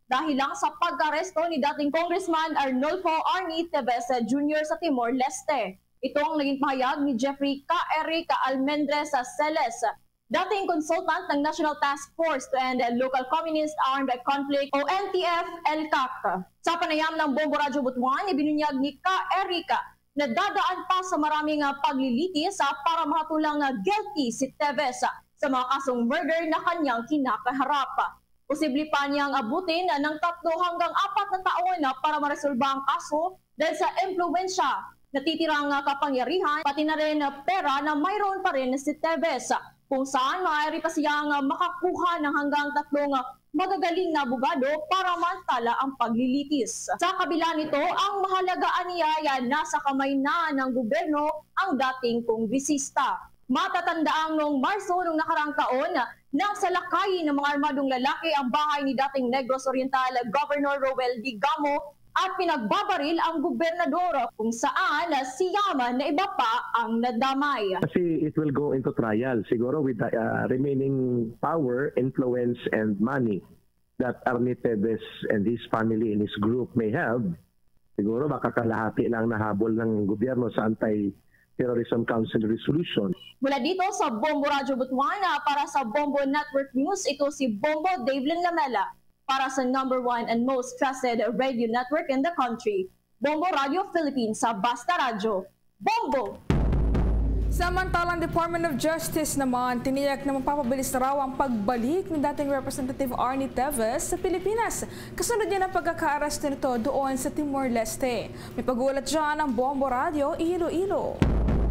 dahil lang sa pag-aresto ni dating Congressman Arnulfo Arnie Teves Jr. sa Timor-Leste. Ito ang naging pahayag ni Jeffrey K. Eric Almendrez Celes, dating consultant ng National Task Force to End Local Communist Armed Conflict o NTF-LCAC. Sa panayam ng Bombo Radyo Butuan, ibinunyag ni K. Eric na dadaan pa sa maraming paglilitis para mahatulang guilty si Teves sa mga kasong murder na kanyang kinakaharap. Posible pa niyang abutin ng 3 hanggang 4 na taon para maresolba ang kaso dahil sa impluwensya, natitirang kapangyarihan, pati na rin pera na mayroon pa rin si Teves, kung saan maaari pa siyang makakuha ng hanggang 3 magagaling na abogado para mantala ang paglilitis. Sa kabila nito, ang mahalagaan niya ay nasa kamay na ng gobyerno ang dating kongresista. Matatandaang noong Marso noong nakarang taon, nang salakayin ng mga armadong lalaki ang bahay ni dating Negros Oriental Governor Roel Digamo at pinagbabaril ang gobernador, kung saan si Yaman na iba pa ang nadamay. Kasi it will go into trial siguro with the remaining power, influence and money that Arnie Teves and his family and his group may have. Siguro baka kalahati lang nahabol ng gobyerno sa Anti-Terrorism Council resolution. Mula dito sa Bombo Radyo Butuan, para sa Bombo Network News, ito si Bombo Davlin Lamela. Para sa #1 and most trusted radio network in the country, Bombo Radio Philippines sa Basta Radio. Bombo! Samantalang Department of Justice naman, tiniyak na mapapabilis na raw ang pagbalik ni dating Representative Arnie Teves sa Pilipinas. Kasunod niya ng pagkaka-aresto nito doon sa Timor-Leste. May pag-uulat dyan ang Bombo Radio Iloilo.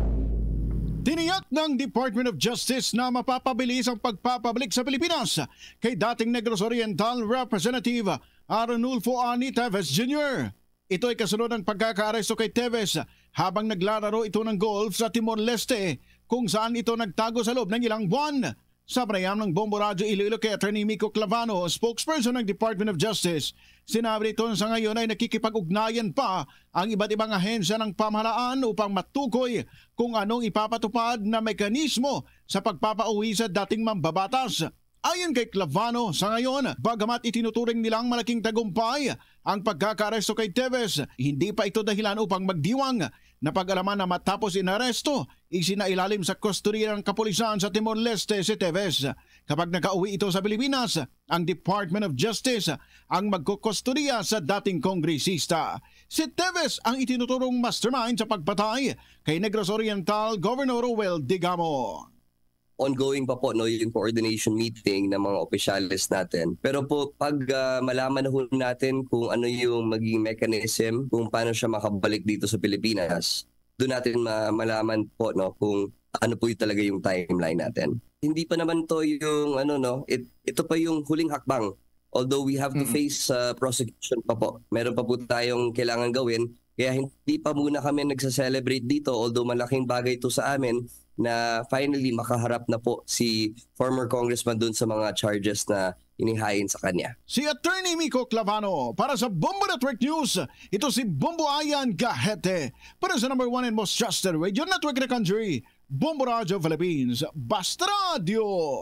Tiniyak ng Department of Justice na mapapabilis ang pagpapabalik sa Pilipinas kay dating Negros Oriental Representative Arnulfo Arnie Teves Jr. Ito ay kasunod ng pagkakaaresto kay Teves habang naglalaro ito ng golf sa Timor-Leste kung saan ito nagtago sa loob ng ilang buwan. Sa panayam ng Bombo Radyo Iloilo kay Attorney Mico Clavano, spokesperson ng Department of Justice, sinabi ito sa ngayon ay nakikipag-ugnayan pa ang iba't ibang ahensya ng pamahalaan upang matukoy kung anong ipapatupad na mekanismo sa pagpapauwi sa dating mambabatas. Ayon kay Clavano, sa ngayon, bagamat itinuturing nilang malaking tagumpay ang pagkakaresto kay Teves, hindi pa ito dahilan upang magdiwang na pag-alaman na matapos inaresto, isinailalim sa kustodiya ng kapulisan sa Timor-Leste si Teves. Kapag nakauwi ito sa Pilipinas, ang Department of Justice ang magkukustodiya sa dating kongresista. Si Teves ang itinuturong mastermind sa pagpatay kay Negros Oriental Governor Roel Digamo. Ongoing pa po yung coordination meeting ng mga opisyalis natin. Pero po pag malaman na natin kung ano yung maging mechanism kung paano siya makabalik dito sa Pilipinas, doon natin malaman po kung ano po talaga yung timeline natin. Hindi pa naman to yung ito pa yung huling hakbang. Although we have to face prosecution pa po. Meron pa po tayong kailangan gawin. Kaya hindi pa muna kami nagsa-celebrate dito, although malaking bagay ito sa amin na finally makaharap na po si former congressman dun sa mga charges na inihain sa kanya. Si Attorney Mico Clavano para sa Bombo Network News. Ito si Bombo Ayan Gahete para sa #1 and most trusted radio network in the country, Bombo Radio Philippines. Basta Radio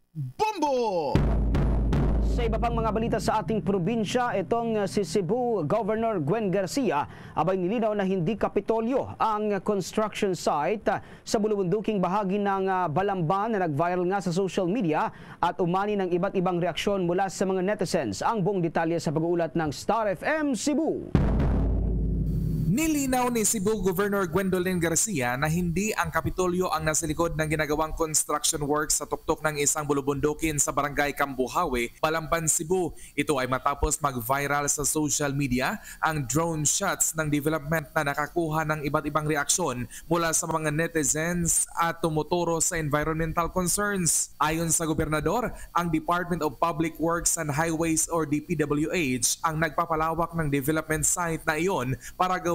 Bombo! Sa iba pang mga balita sa ating probinsya, itong si Cebu Governor Gwen Garcia abay nilinaw na hindi Kapitolyo ang construction site sa bulubunduking bahagi ng Balamban na nag-viral nga sa social media at umani ng iba't ibang reaksyon mula sa mga netizens. Ang buong detalye sa pag-uulat ng Star FM Cebu. Nilinaw ni Cebu Governor Gwendolyn Garcia na hindi ang Kapitolyo ang nasa likod ng ginagawang construction works sa tuktok ng isang bulubundukin sa barangay Cambuhawe, Balamban, Cebu. Ito ay matapos mag-viral sa social media ang drone shots ng development na nakakuha ng iba't ibang reaksyon mula sa mga netizens at tumuturo sa environmental concerns. Ayon sa gobernador, ang Department of Public Works and Highways or DPWH ang nagpapalawak ng development site na iyon para gawing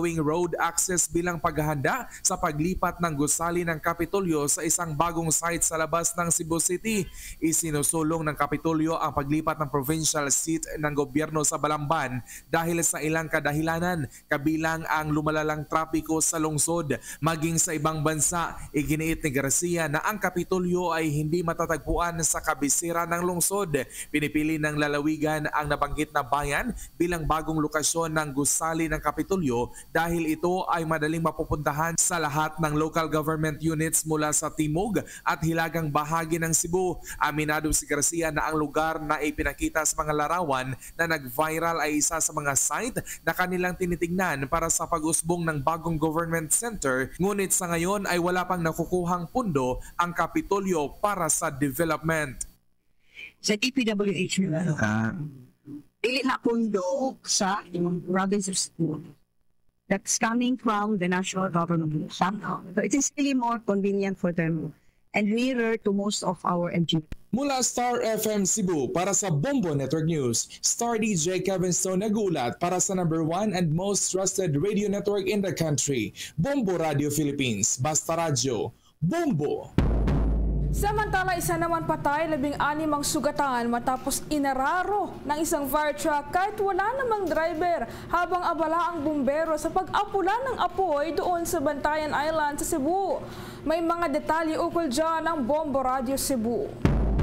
gagawing road access bilang paghahanda sa paglipat ng gusali ng Kapitolyo sa isang bagong site sa labas ng Cebu City. Isinusulong ng Kapitolyo ang paglipat ng provincial seat ng gobyerno sa Balamban dahil sa ilang kadahilanan, kabilang ang lumalalang trapiko sa lungsod. Maging sa ibang bansa, iginiit ni Garcia na ang Kapitolyo ay hindi matatagpuan sa kabisera ng lungsod. Pinipili ng lalawigan ang nabanggit na bayan bilang bagong lokasyon ng gusali ng Kapitolyo dahil ito ay madaling mapupuntahan sa lahat ng local government units mula sa timog at hilagang bahagi ng Cebu. Aminado si Garcia na ang lugar na ipinakita sa mga larawan na nag-viral ay isa sa mga site na kanilang tinitingnan para sa pag-usbong ng bagong government center, ngunit sa ngayon ay wala pang nakukuhang pundo ang Kapitolyo para sa development. Sa DPWH dili na pundo sa province of Cebu that's coming from the national government. So it is really more convenient for them and nearer to most of our MG. Mula Star FM Cebu para sa Bombo Network News, Star DJ Kevin Stone nagulat para sa #1 and most trusted radio network in the country, Bombo Radio Philippines. Basta radyo, Bombo! Samantala, isa naman patay, 16 ang sugatan matapos inararo ng isang fire truck kahit wala namang driver habang abala ang bumbero sa pag-apula ng apoy doon sa Bantayan Island sa Cebu. May mga detalye ukol dyan ng Bombo Radio Cebu.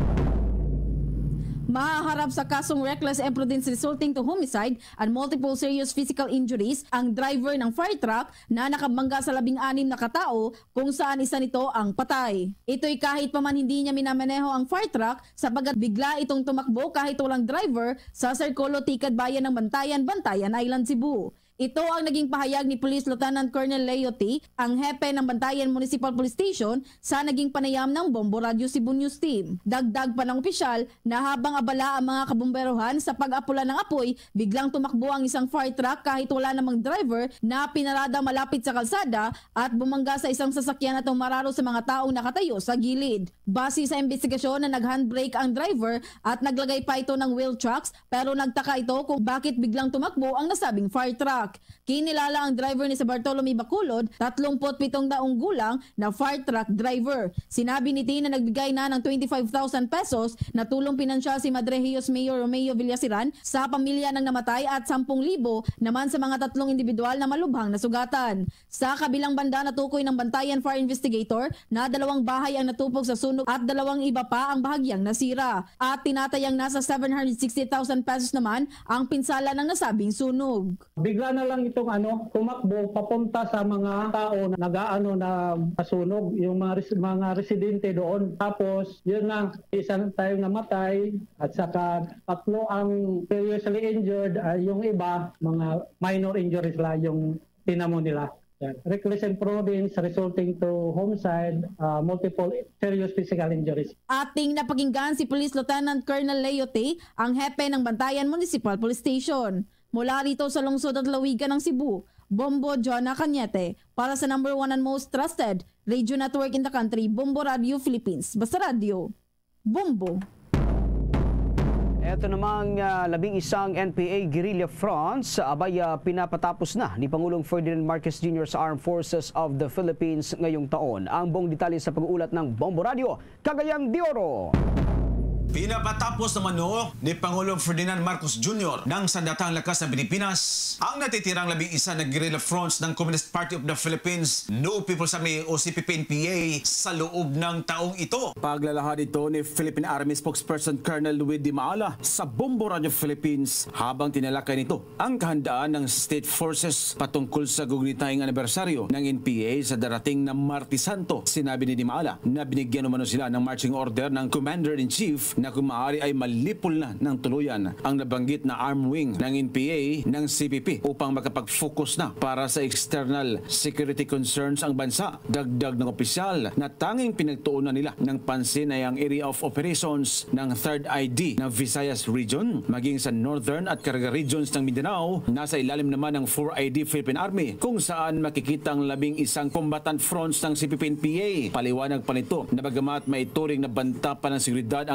Mahaharap sa kasong reckless imprudence resulting to homicide and multiple serious physical injuries ang driver ng fire truck na nakabangga sa 16 na katao kung saan isa nito ang patay. Ito'y kahit pa man hindi niya minamaneho ang fire truck sapagat bigla itong tumakbo kahit walang driver sa Circulo Tikad Bayan ng Bantayan Island, Cebu. Ito ang naging pahayag ni Police Lieutenant Colonel Leo T., ang hepe ng Bantayan Municipal Police Station sa naging panayam ng Bombo Radio Cebu News Team. Dagdag pa ng opisyal na habang abala ang mga kabumberohan sa pag-apula ng apoy, biglang tumakbo ang isang fire truck kahit wala namang driver na pinarada malapit sa kalsada at bumangga sa isang sasakyan at umararo sa mga taong nakatayo sa gilid. Base sa investigasyon na nag-handbrake ang driver at naglagay pa ito ng wheel tracks pero nagtaka ito kung bakit biglang tumakbo ang nasabing fire truck. Kinilala ang driver ni sa Bartolome Bacolod, 37 taong gulang na fire truck driver. Sinabi ni T na nagbigay na ng 25,000 pesos na tulong pinansyal si Madrejos Mayor Romeo Villasiran sa pamilya ng namatay at 10,000 naman sa mga 3 individual na malubhang nasugatan. Sa kabilang banda, natukoy ng Bantayan Fire Investigator na 2 bahay ang natupog sa sunog at 2 iba pa ang bahagyang nasira. At tinatayang nasa 760,000 pesos naman ang pinsala ng nasabing sunog. Bigla na lang itong tumakbo papunta sa mga tao na nag-aano na kasunog, yung mga residente doon. Tapos yun na, isang tayong namatay at saka 3 ang seriously injured, yung iba mga minor injuries lang yung tinamo nila. Reckless imprudence resulting to homicide, multiple serious physical injuries. Ating napakinggan si Police Lieutenant Colonel Leo T., ang hepe ng Bantayan Municipal Police Station. Mula rito sa lungsod at lawigan ng Cebu, Bombo Jonah Cañete para sa #1 and most trusted radio network in the country, Bombo Radio Philippines. Basta Radio, Bombo. Ito namang 11 NPA guerrilla fronts abay pinapatapos na ni Pangulong Ferdinand Marcos Jr. sa Armed Forces of the Philippines ngayong taon. Ang buong detalye sa pag-uulat ng Bombo Radio, Cagayan de Oro. Pinapatapos naman ni Pangulong Ferdinand Marcos Jr. ng Sandatang Lakas ng Pilipinas ang natitirang 11 na guerrilla fronts ng Communist Party of the Philippines, New People's Army o CPP-NPA sa loob ng taong ito. Paglalahad ito ni Philippine Army spokesperson Colonel Luis Di Maala sa Bombo Radio Philippines habang tinalakay nito ang kahandaan ng State Forces patungkol sa gugunitahing anibersaryo ng NPA sa darating na Martes Santo. Sinabi ni Di Maala na binigyan naman sila ng marching order ng Commander-in-Chief na kung maaari ay malipol na ng tuluyan ang nabanggit na arm wing ng NPA ng CPP upang makapag-focus na para sa external security concerns ang bansa. Dagdag ng opisyal na tanging pinagtuunan nila ng pansin ay ang area of operations ng 3rd ID ng Visayas Region, maging sa Northern at Caraga Regions ng Mindanao. Nasa ilalim naman ng 4ID Philippine Army kung saan makikita ang 11 combatant fronts ng CPP-NPA. Paliwanag pa nito na bagamat maituring na banta pa ng seguridad ang natitirang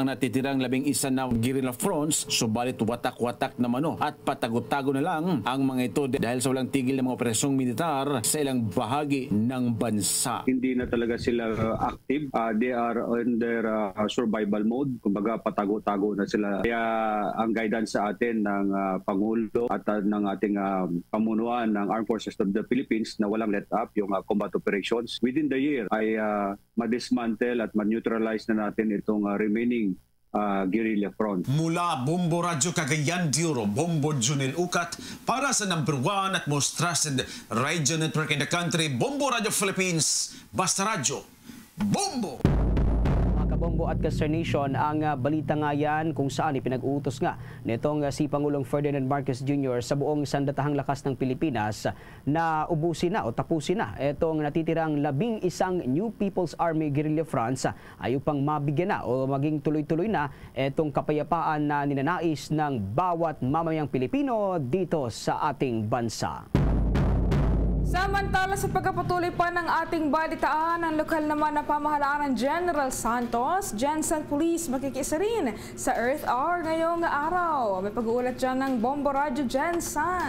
natitirang 11 na guerrilla fronts, subalit watak-watak na mano at patago-tago na lang ang mga ito dahil sa walang tigil ng mga operasyong militar sa ilang bahagi ng bansa. Hindi na talaga sila active. They are on their survival mode. Kumbaga patago-tago na sila. Kaya ang guidance sa atin ng Pangulo at ng ating pamunuan ng Armed Forces of the Philippines na walang let up yung combat operations within the year ay ma-dismantle at ma-neutralize na natin itong remaining guerrilla front. Mula Bombo Radio Cagayan de Oro, Bombo Junel Ukat para sa number 1 at most trusted radio network in the country, Bombo Radio Philippines. Basta Radio, Bombo! Kabombo at Kasar Nation, ang balita nga yan kung saan ipinag-uutos nga nitong si Pangulong Ferdinand Marcos Jr. sa buong sandatahang lakas ng Pilipinas na ubusin na o tapusin na itong natitirang 11 New People's Army Guerrilla Fronts ay upang mabigyan na o maging tuloy-tuloy na itong kapayapaan na ninanais ng bawat mamayang Pilipino dito sa ating bansa. Samantala sa pagpapatuloy pa ng ating balitaan, ang lokal naman na pamahalaan ng General Santos, Gensan Police makikisa rin sa Earth Hour ngayong araw. May pag-uulat dyan ng Bombo Radio Gensan.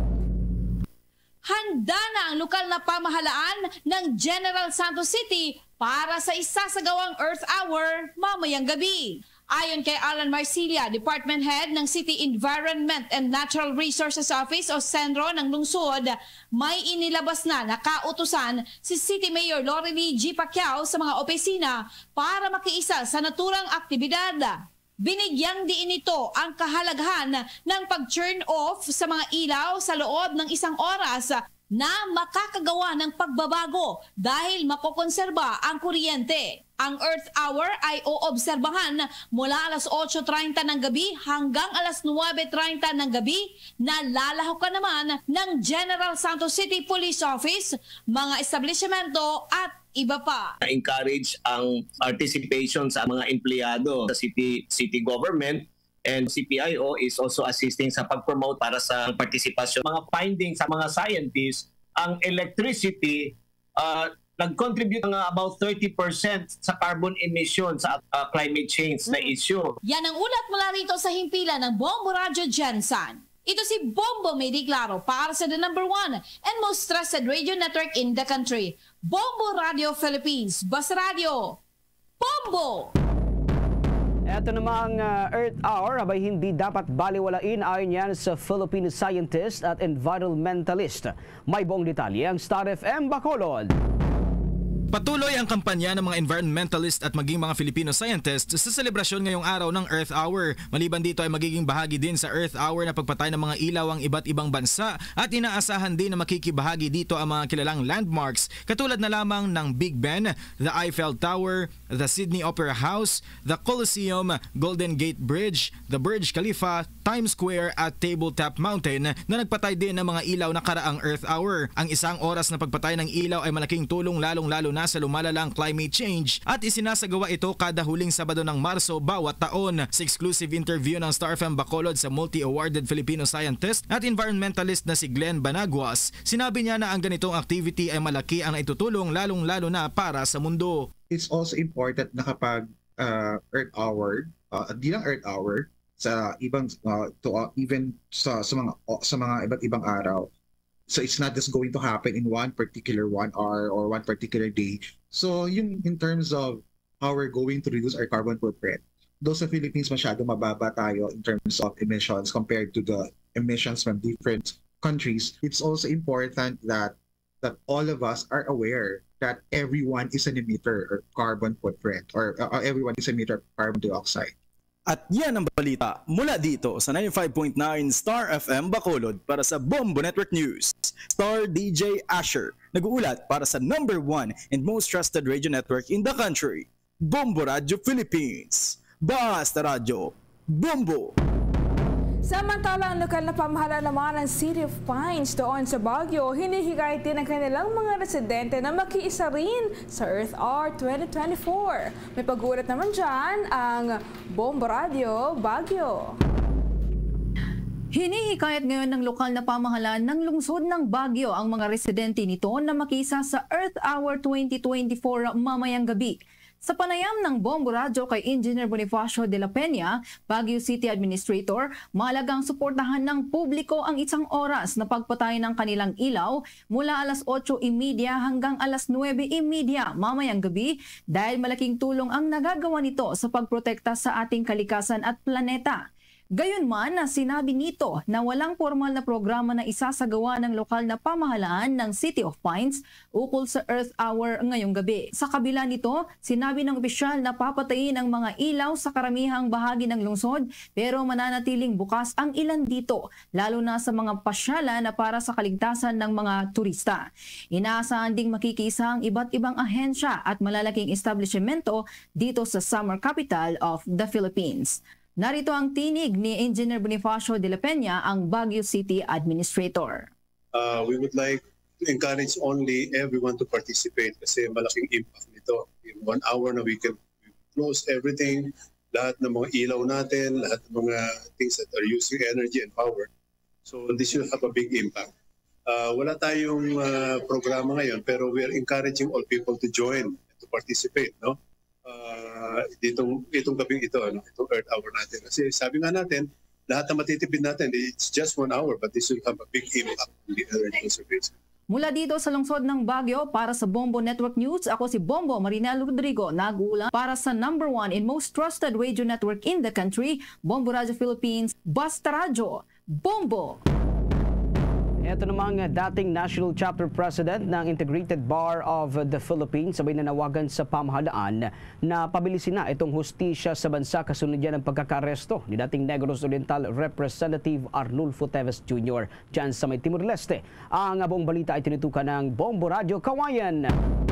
Handa na ang lokal na pamahalaan ng General Santos City para sa isasagawang Earth Hour mamayang gabi. Ayon kay Alan Marcilia, Department Head ng City Environment and Natural Resources Office o CENRO ng lungsod, may inilabas na nakautusan si City Mayor Lorely G. Pacquiao sa mga opisina para makiisa sa naturang aktibidad. Binigyang diin ito ang kahalagahan ng pag-turn off sa mga ilaw sa loob ng isang oras na makakagawa ng pagbabago dahil makokonserba ang kuryente. Ang Earth Hour ay oobserbahan mula alas 8:30 ng gabi hanggang alas 9:30 ng gabi na lalahukan naman ng General Santos City Police Office, mga establishmento at iba pa. Na-encourage ang participation sa mga empleyado sa city government, and CPIO is also assisting sa pag-promote para sa participation. Mga findings sa mga scientists, ang electricity nag-contribute ng about 30% sa carbon emissions sa climate change na issue. Yan ang ulat mula rito sa himpilan ng Bombo Radio Gensan. Ito si Bombo Mediclaro para sa the number 1 and most trusted radio network in the country, Bombo Radio Philippines. Basta Radio, Bombo! Ito namang Earth Hour abay hindi dapat baliwalain ayon yan sa Filipino scientist at environmentalist. May buong detalye ang Star FM Bacolod. Patuloy ang kampanya ng mga environmentalist at maging mga Filipino scientists sa selebrasyon ngayong araw ng Earth Hour. Maliban dito ay magiging bahagi din sa Earth Hour na pagpatay ng mga ilaw ang iba't ibang bansa at inaasahan din na makikibahagi dito ang mga kilalang landmarks katulad na lamang ng Big Ben, the Eiffel Tower, the Sydney Opera House, the Coliseum, Golden Gate Bridge, the Burj Khalifa, Times Square at Tabletop Mountain na nagpatay din ng mga ilaw na karaang Earth Hour. Ang isang oras na pagpatay ng ilaw ay malaking tulong lalong-lalo na sa lumalalang climate change at isinasagawa ito kada huling Sabado ng Marso bawat taon. Sa exclusive interview ng Star FM Bacolod sa multi-awarded Filipino scientist at environmentalist na si Glenn Banaguas, sinabi niya na ang ganitong activity ay malaki ang naitutulong lalong-lalo na para sa mundo. It's also important na kapag Earth Hour, di lang Earth Hour, sa ibang even sa mga iba't ibang araw. So it's not just going to happen in one particular 1 hour or one particular day. So in terms of how we're going to reduce our carbon footprint, those sa Philippines masyado mababa tayo in terms of emissions compared to the emissions from different countries. It's also important that all of us are aware that everyone is an emitter of carbon footprint or everyone is an emitter of carbon dioxide. At yan ang balita mula dito sa 95.9 Star FM Bacolod para sa Bombo Network News. Star DJ Asher nag-uulat para sa number 1 and most trusted radio network in the country, Bombo Radio Philippines. Basta Radio, Bombo! Samantala, ang lokal na pamahalaan naman ng City of Pines doon sa Baguio, hinihikayat din ang kanilang mga residente na makiisa rin sa Earth Hour 2024. May pag-uulat naman dyan ang Bombo Radio Baguio. Hinihikayat ngayon ng lokal na pamahalaan ng lungsod ng Baguio ang mga residente nito na makiisa sa Earth Hour 2024 mamayang gabi. Sa panayam ng Bombo Radyo kay Engineer Bonifacio de la Peña, Baguio City Administrator, mahalagang suportahan ng publiko ang isang oras na pagpatay ng kanilang ilaw mula alas 8:30 hanggang alas 9:30 mamayang gabi dahil malaking tulong ang nagagawa nito sa pagprotekta sa ating kalikasan at planeta. Gayunman, sinabi nito na walang formal na programa na isasagawa ng lokal na pamahalaan ng City of Pines ukol sa Earth Hour ngayong gabi. Sa kabila nito, sinabi ng opisyal na papatayin ang mga ilaw sa karamihang bahagi ng lungsod pero mananatiling bukas ang ilan dito, lalo na sa mga pasyalan na para sa kaligtasan ng mga turista. Inaasahan ding makikisa ang iba't ibang ahensya at malalaking establishmento dito sa summer capital of the Philippines. Narito ang tinig ni Engineer Bonifacio de la Peña, ang Baguio City Administrator. We would like to encourage only everyone to participate kasi malaking impact nito. In 1 hour na we can close everything, lahat ng mga ilaw natin, lahat ng mga things that are using energy and power. So this will have a big impact. Wala tayong programa ngayon pero we are encouraging all people to join, to participate, no? Itong gabing ito, itong Earth Hour natin. Kasi sabi nga natin, lahat na matitipid natin, it's just 1 hour but this will have a big impact on the energy conservation. Mula dito sa lungsod ng Baguio, para sa Bombo Network News, ako si Bombo Marinel Rodrigo, nag-uulat para sa #1 and most trusted radio network in the country, Bombo Radio Philippines, Basta Radio, Bombo! Ito namang dating National Chapter President ng Integrated Bar of the Philippines sabay nanawagan sa pamahalaan na pabilisin na itong hustisya sa bansa kasunod yan ng pagkakaresto ni dating Negros Oriental Representative Arnulfo Teves Jr. dyan sa may Timor-Leste. Ang buong balita ay tinutukan ng Bombo Radio Kawayan.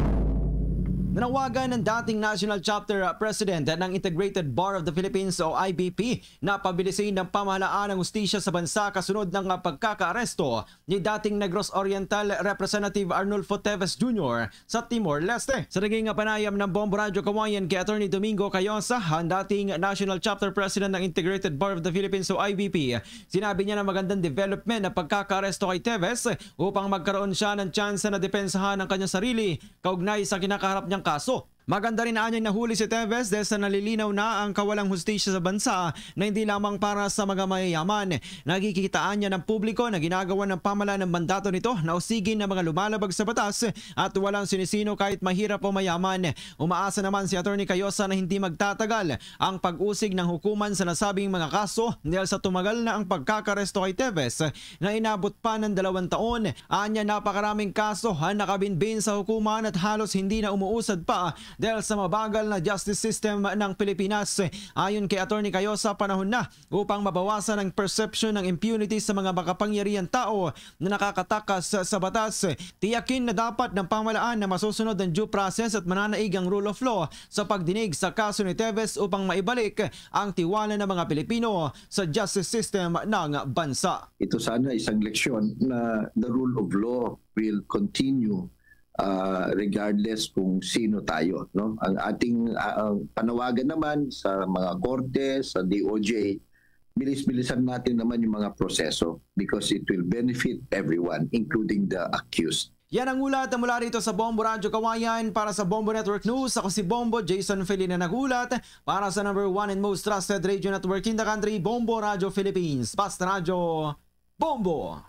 Nanawagan ng dating National Chapter President ng Integrated Bar of the Philippines o IBP na pabilisin ng pamahalaan ng hustisya sa bansa kasunod ng pagkakaaresto ni dating Negros Oriental Representative Arnulfo Teves Jr. sa Timor-Leste. Sa naging panayam ng Bombo Radio Kawayan kay Attorney Domingo Cayosa, ang dating National Chapter President ng Integrated Bar of the Philippines o IBP, sinabi niya na magandang development na pagkakaaresto kay Teves upang magkaroon siya ng tsansa na depensahan ang kanyang sarili kaugnay sa kinakaharap niyang kaso. Maganda rin anyang nahuli si Teves dahil sa nalilinaw na ang kawalang hustisya sa bansa na hindi lamang para sa mga mayayaman. Nagikitaan niya ng publiko na ginagawa ng pamahalaan ng mandato nito na usigin ng mga lumalabag sa batas at walang sinisino kahit mahirap o mayaman. Umaasa naman si Attorney Cayosa na hindi magtatagal ang pag-usig ng hukuman sa nasabing mga kaso dahil sa tumagal na ang pagkakaresto kay Teves na inabot pa ng 2 taon. Anya napakaraming kaso ang nakabinbin sa hukuman at halos hindi na umuusad pa dahil sa mabagal na justice system ng Pilipinas. Ayon kay Attorney Cayosa, panahon na upang mabawasan ang perception ng impunity sa mga makapangyarihang tao na nakakatakas sa batas. Tiyakin na dapat ng pamahalaan na masusunod ang due process at mananaig ang rule of law sa pagdinig sa kaso ni Teves upang maibalik ang tiwala ng mga Pilipino sa justice system ng bansa. Ito sana isang leksyon na the rule of law will continue regardless kung sino tayo, no? Ang ating panawagan naman sa mga korte, sa DOJ, bilis-bilisan natin naman yung mga proseso because it will benefit everyone, including the accused. Yan ang ulat mula rito sa Bombo Radio Kawayan. Para sa Bombo Network News, ako si Bombo Jason Felina nagulat para sa #1 and most trusted radio network in the country, Bombo Radio Philippines. Basta Radio, Bombo!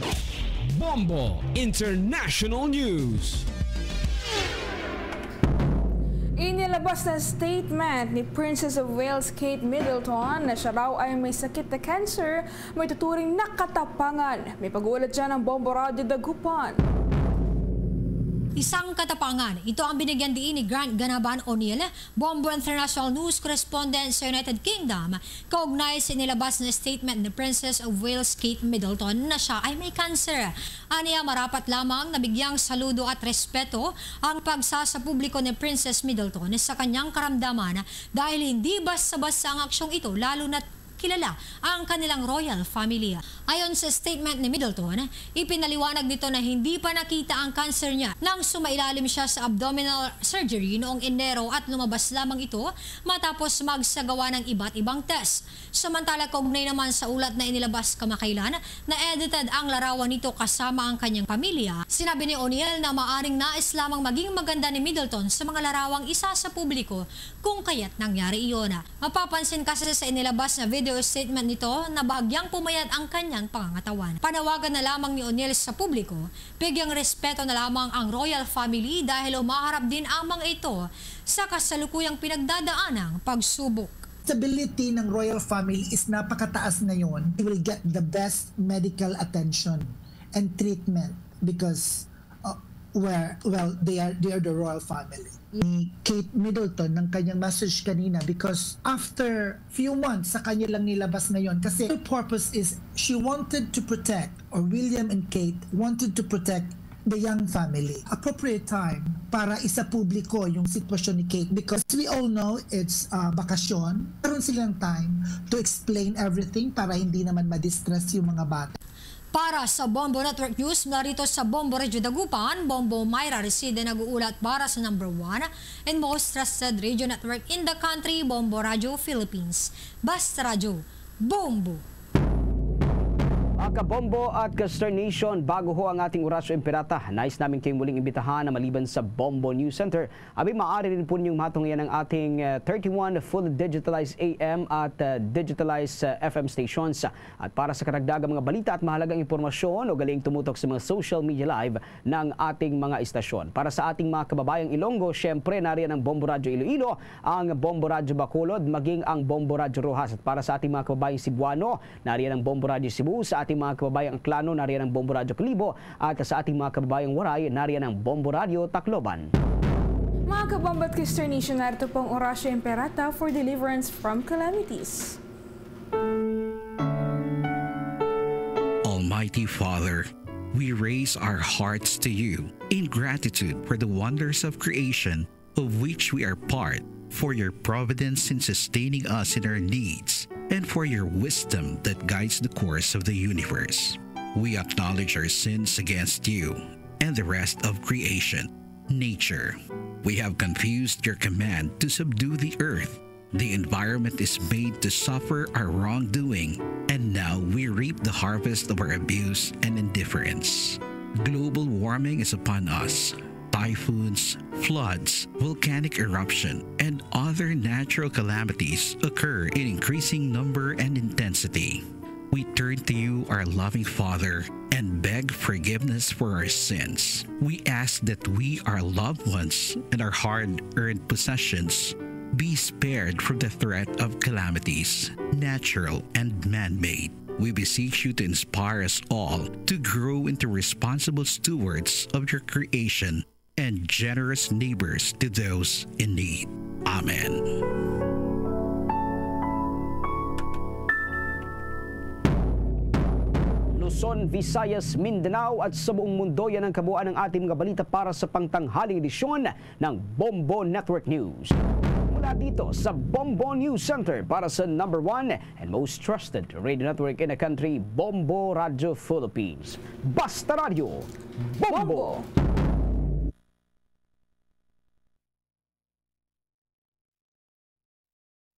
Bombo International News. Inilabas na statement ni Princess of Wales Kate Middleton na siya raw ay may sakit na cancer, may tuturing na katapangan. May pag-uulat dyan ng Bombo Radio Dagupan. Isang katapangan. Ito ang binigyan diin ni Grant Ganaban O'Neill, Bombo International News correspondent sa United Kingdom, kaugnay sa inilabas na statement ni Princess of Wales Kate Middleton na siya ay may cancer. Aniya marapat lamang nabigyang saludo at respeto ang pagsasapubliko ni Princess Middleton sa kanyang karamdaman dahil hindi basta-basta ang aksyong ito lalo na kilala ang kanilang royal family. Ayon sa statement ni Middleton, ipinaliwanag nito na hindi pa nakita ang cancer niya nang sumailalim siya sa abdominal surgery noong Enero at lumabas lamang ito matapos magsagawa ng iba't ibang test. Samantala, kaugnay naman sa ulat na inilabas kamakailan na edited ang larawan nito kasama ang kanyang pamilya, sinabi ni O'Neill na maaring nais lamang maging maganda ni Middleton sa mga larawang isa sa publiko kung kaya't nangyari iyon. Mapapansin kasi sa inilabas na video statement nito na bahagyang pumayat ang kanyang pangangatawan. Panawagan na lamang ni O'Neill sa publiko, bigyang respeto na lamang ang royal family dahil umaharap din ang mga ito sa kasalukuyang pinagdadaanang pagsubok. Stability ng royal family is napakataas ngayon. They will get the best medical attention and treatment because they are the royal family. Ni Kate Middleton ng kanyang message kanina because after few months sa kanya lang nilabas ngayon kasi the purpose is she wanted to protect, or William and Kate wanted to protect the young family. Appropriate time para isa publiko yung sitwasyon ni Kate because we all know it's bakasyon. Meron silang time to explain everything para hindi naman ma-distress yung mga bata. Para sa Bombo Network News, narito sa Bombo Radio Dagupan, Bombo Myra Reside nag-uulat para sa number 1 and most trusted radio network in the country, Bombo Radio Philippines. Basta Radio, Bombo! Kabombo at ka-Star Nation, bago ho ang ating Orasyo Imperata, nais namin kayong muling imbitahan na maliban sa Bombo News Center, abi maaari rin po ninyong matungyan ng ating 31 full digitalized AM at digitalized FM stations. At para sa karagdagang mga balita at mahalagang impormasyon, o galing tumutok sa mga social media live ng ating mga istasyon. Para sa ating mga kababayang Ilonggo, syempre nariyan ang Bombo Radio Iloilo, ang Bombo Radio Bacolod, maging ang Bombo Radio Rojas. At para sa ating mga kababayang Cebuano, nariyan ang Bombo Radio Cebu, sa ating mga kababayang Aklano, nariyan ang Bombo Radio Kalibo, at sa ating mga kababayang Waray, nariyan ang Bombo Radio Tacloban. Mga kabombo at ka-Star Nation, narito pong Orasyo Imperata for deliverance from calamities. Almighty Father, we raise our hearts to you in gratitude for the wonders of creation of which we are part, for your providence in sustaining us in our needs, and for your wisdom that guides the course of the universe. We acknowledge our sins against you and the rest of creation, nature. We have confused your command to subdue the earth. The environment is made to suffer our wrongdoing, and now we reap the harvest of our abuse and indifference. Global warming is upon us. Typhoons, floods, volcanic eruption, and other natural calamities occur in increasing number and intensity. We turn to you, our loving Father, and beg forgiveness for our sins. We ask that we, our loved ones, and our hard-earned possessions be spared from the threat of calamities, natural and man-made. We beseech you to inspire us all to grow into responsible stewards of your creation and generous neighbors to those in need. Amen. Luzon, Visayas, Mindanao at sa buong mundo, yan ang kabuuan ng ating mga balita para sa pangtanghaling edisyon ng Bombo Network News. Mula dito sa Bombo News Center para sa number 1 and most trusted radio network in the country, Bombo Radio Philippines. Basta Radio, Bombo!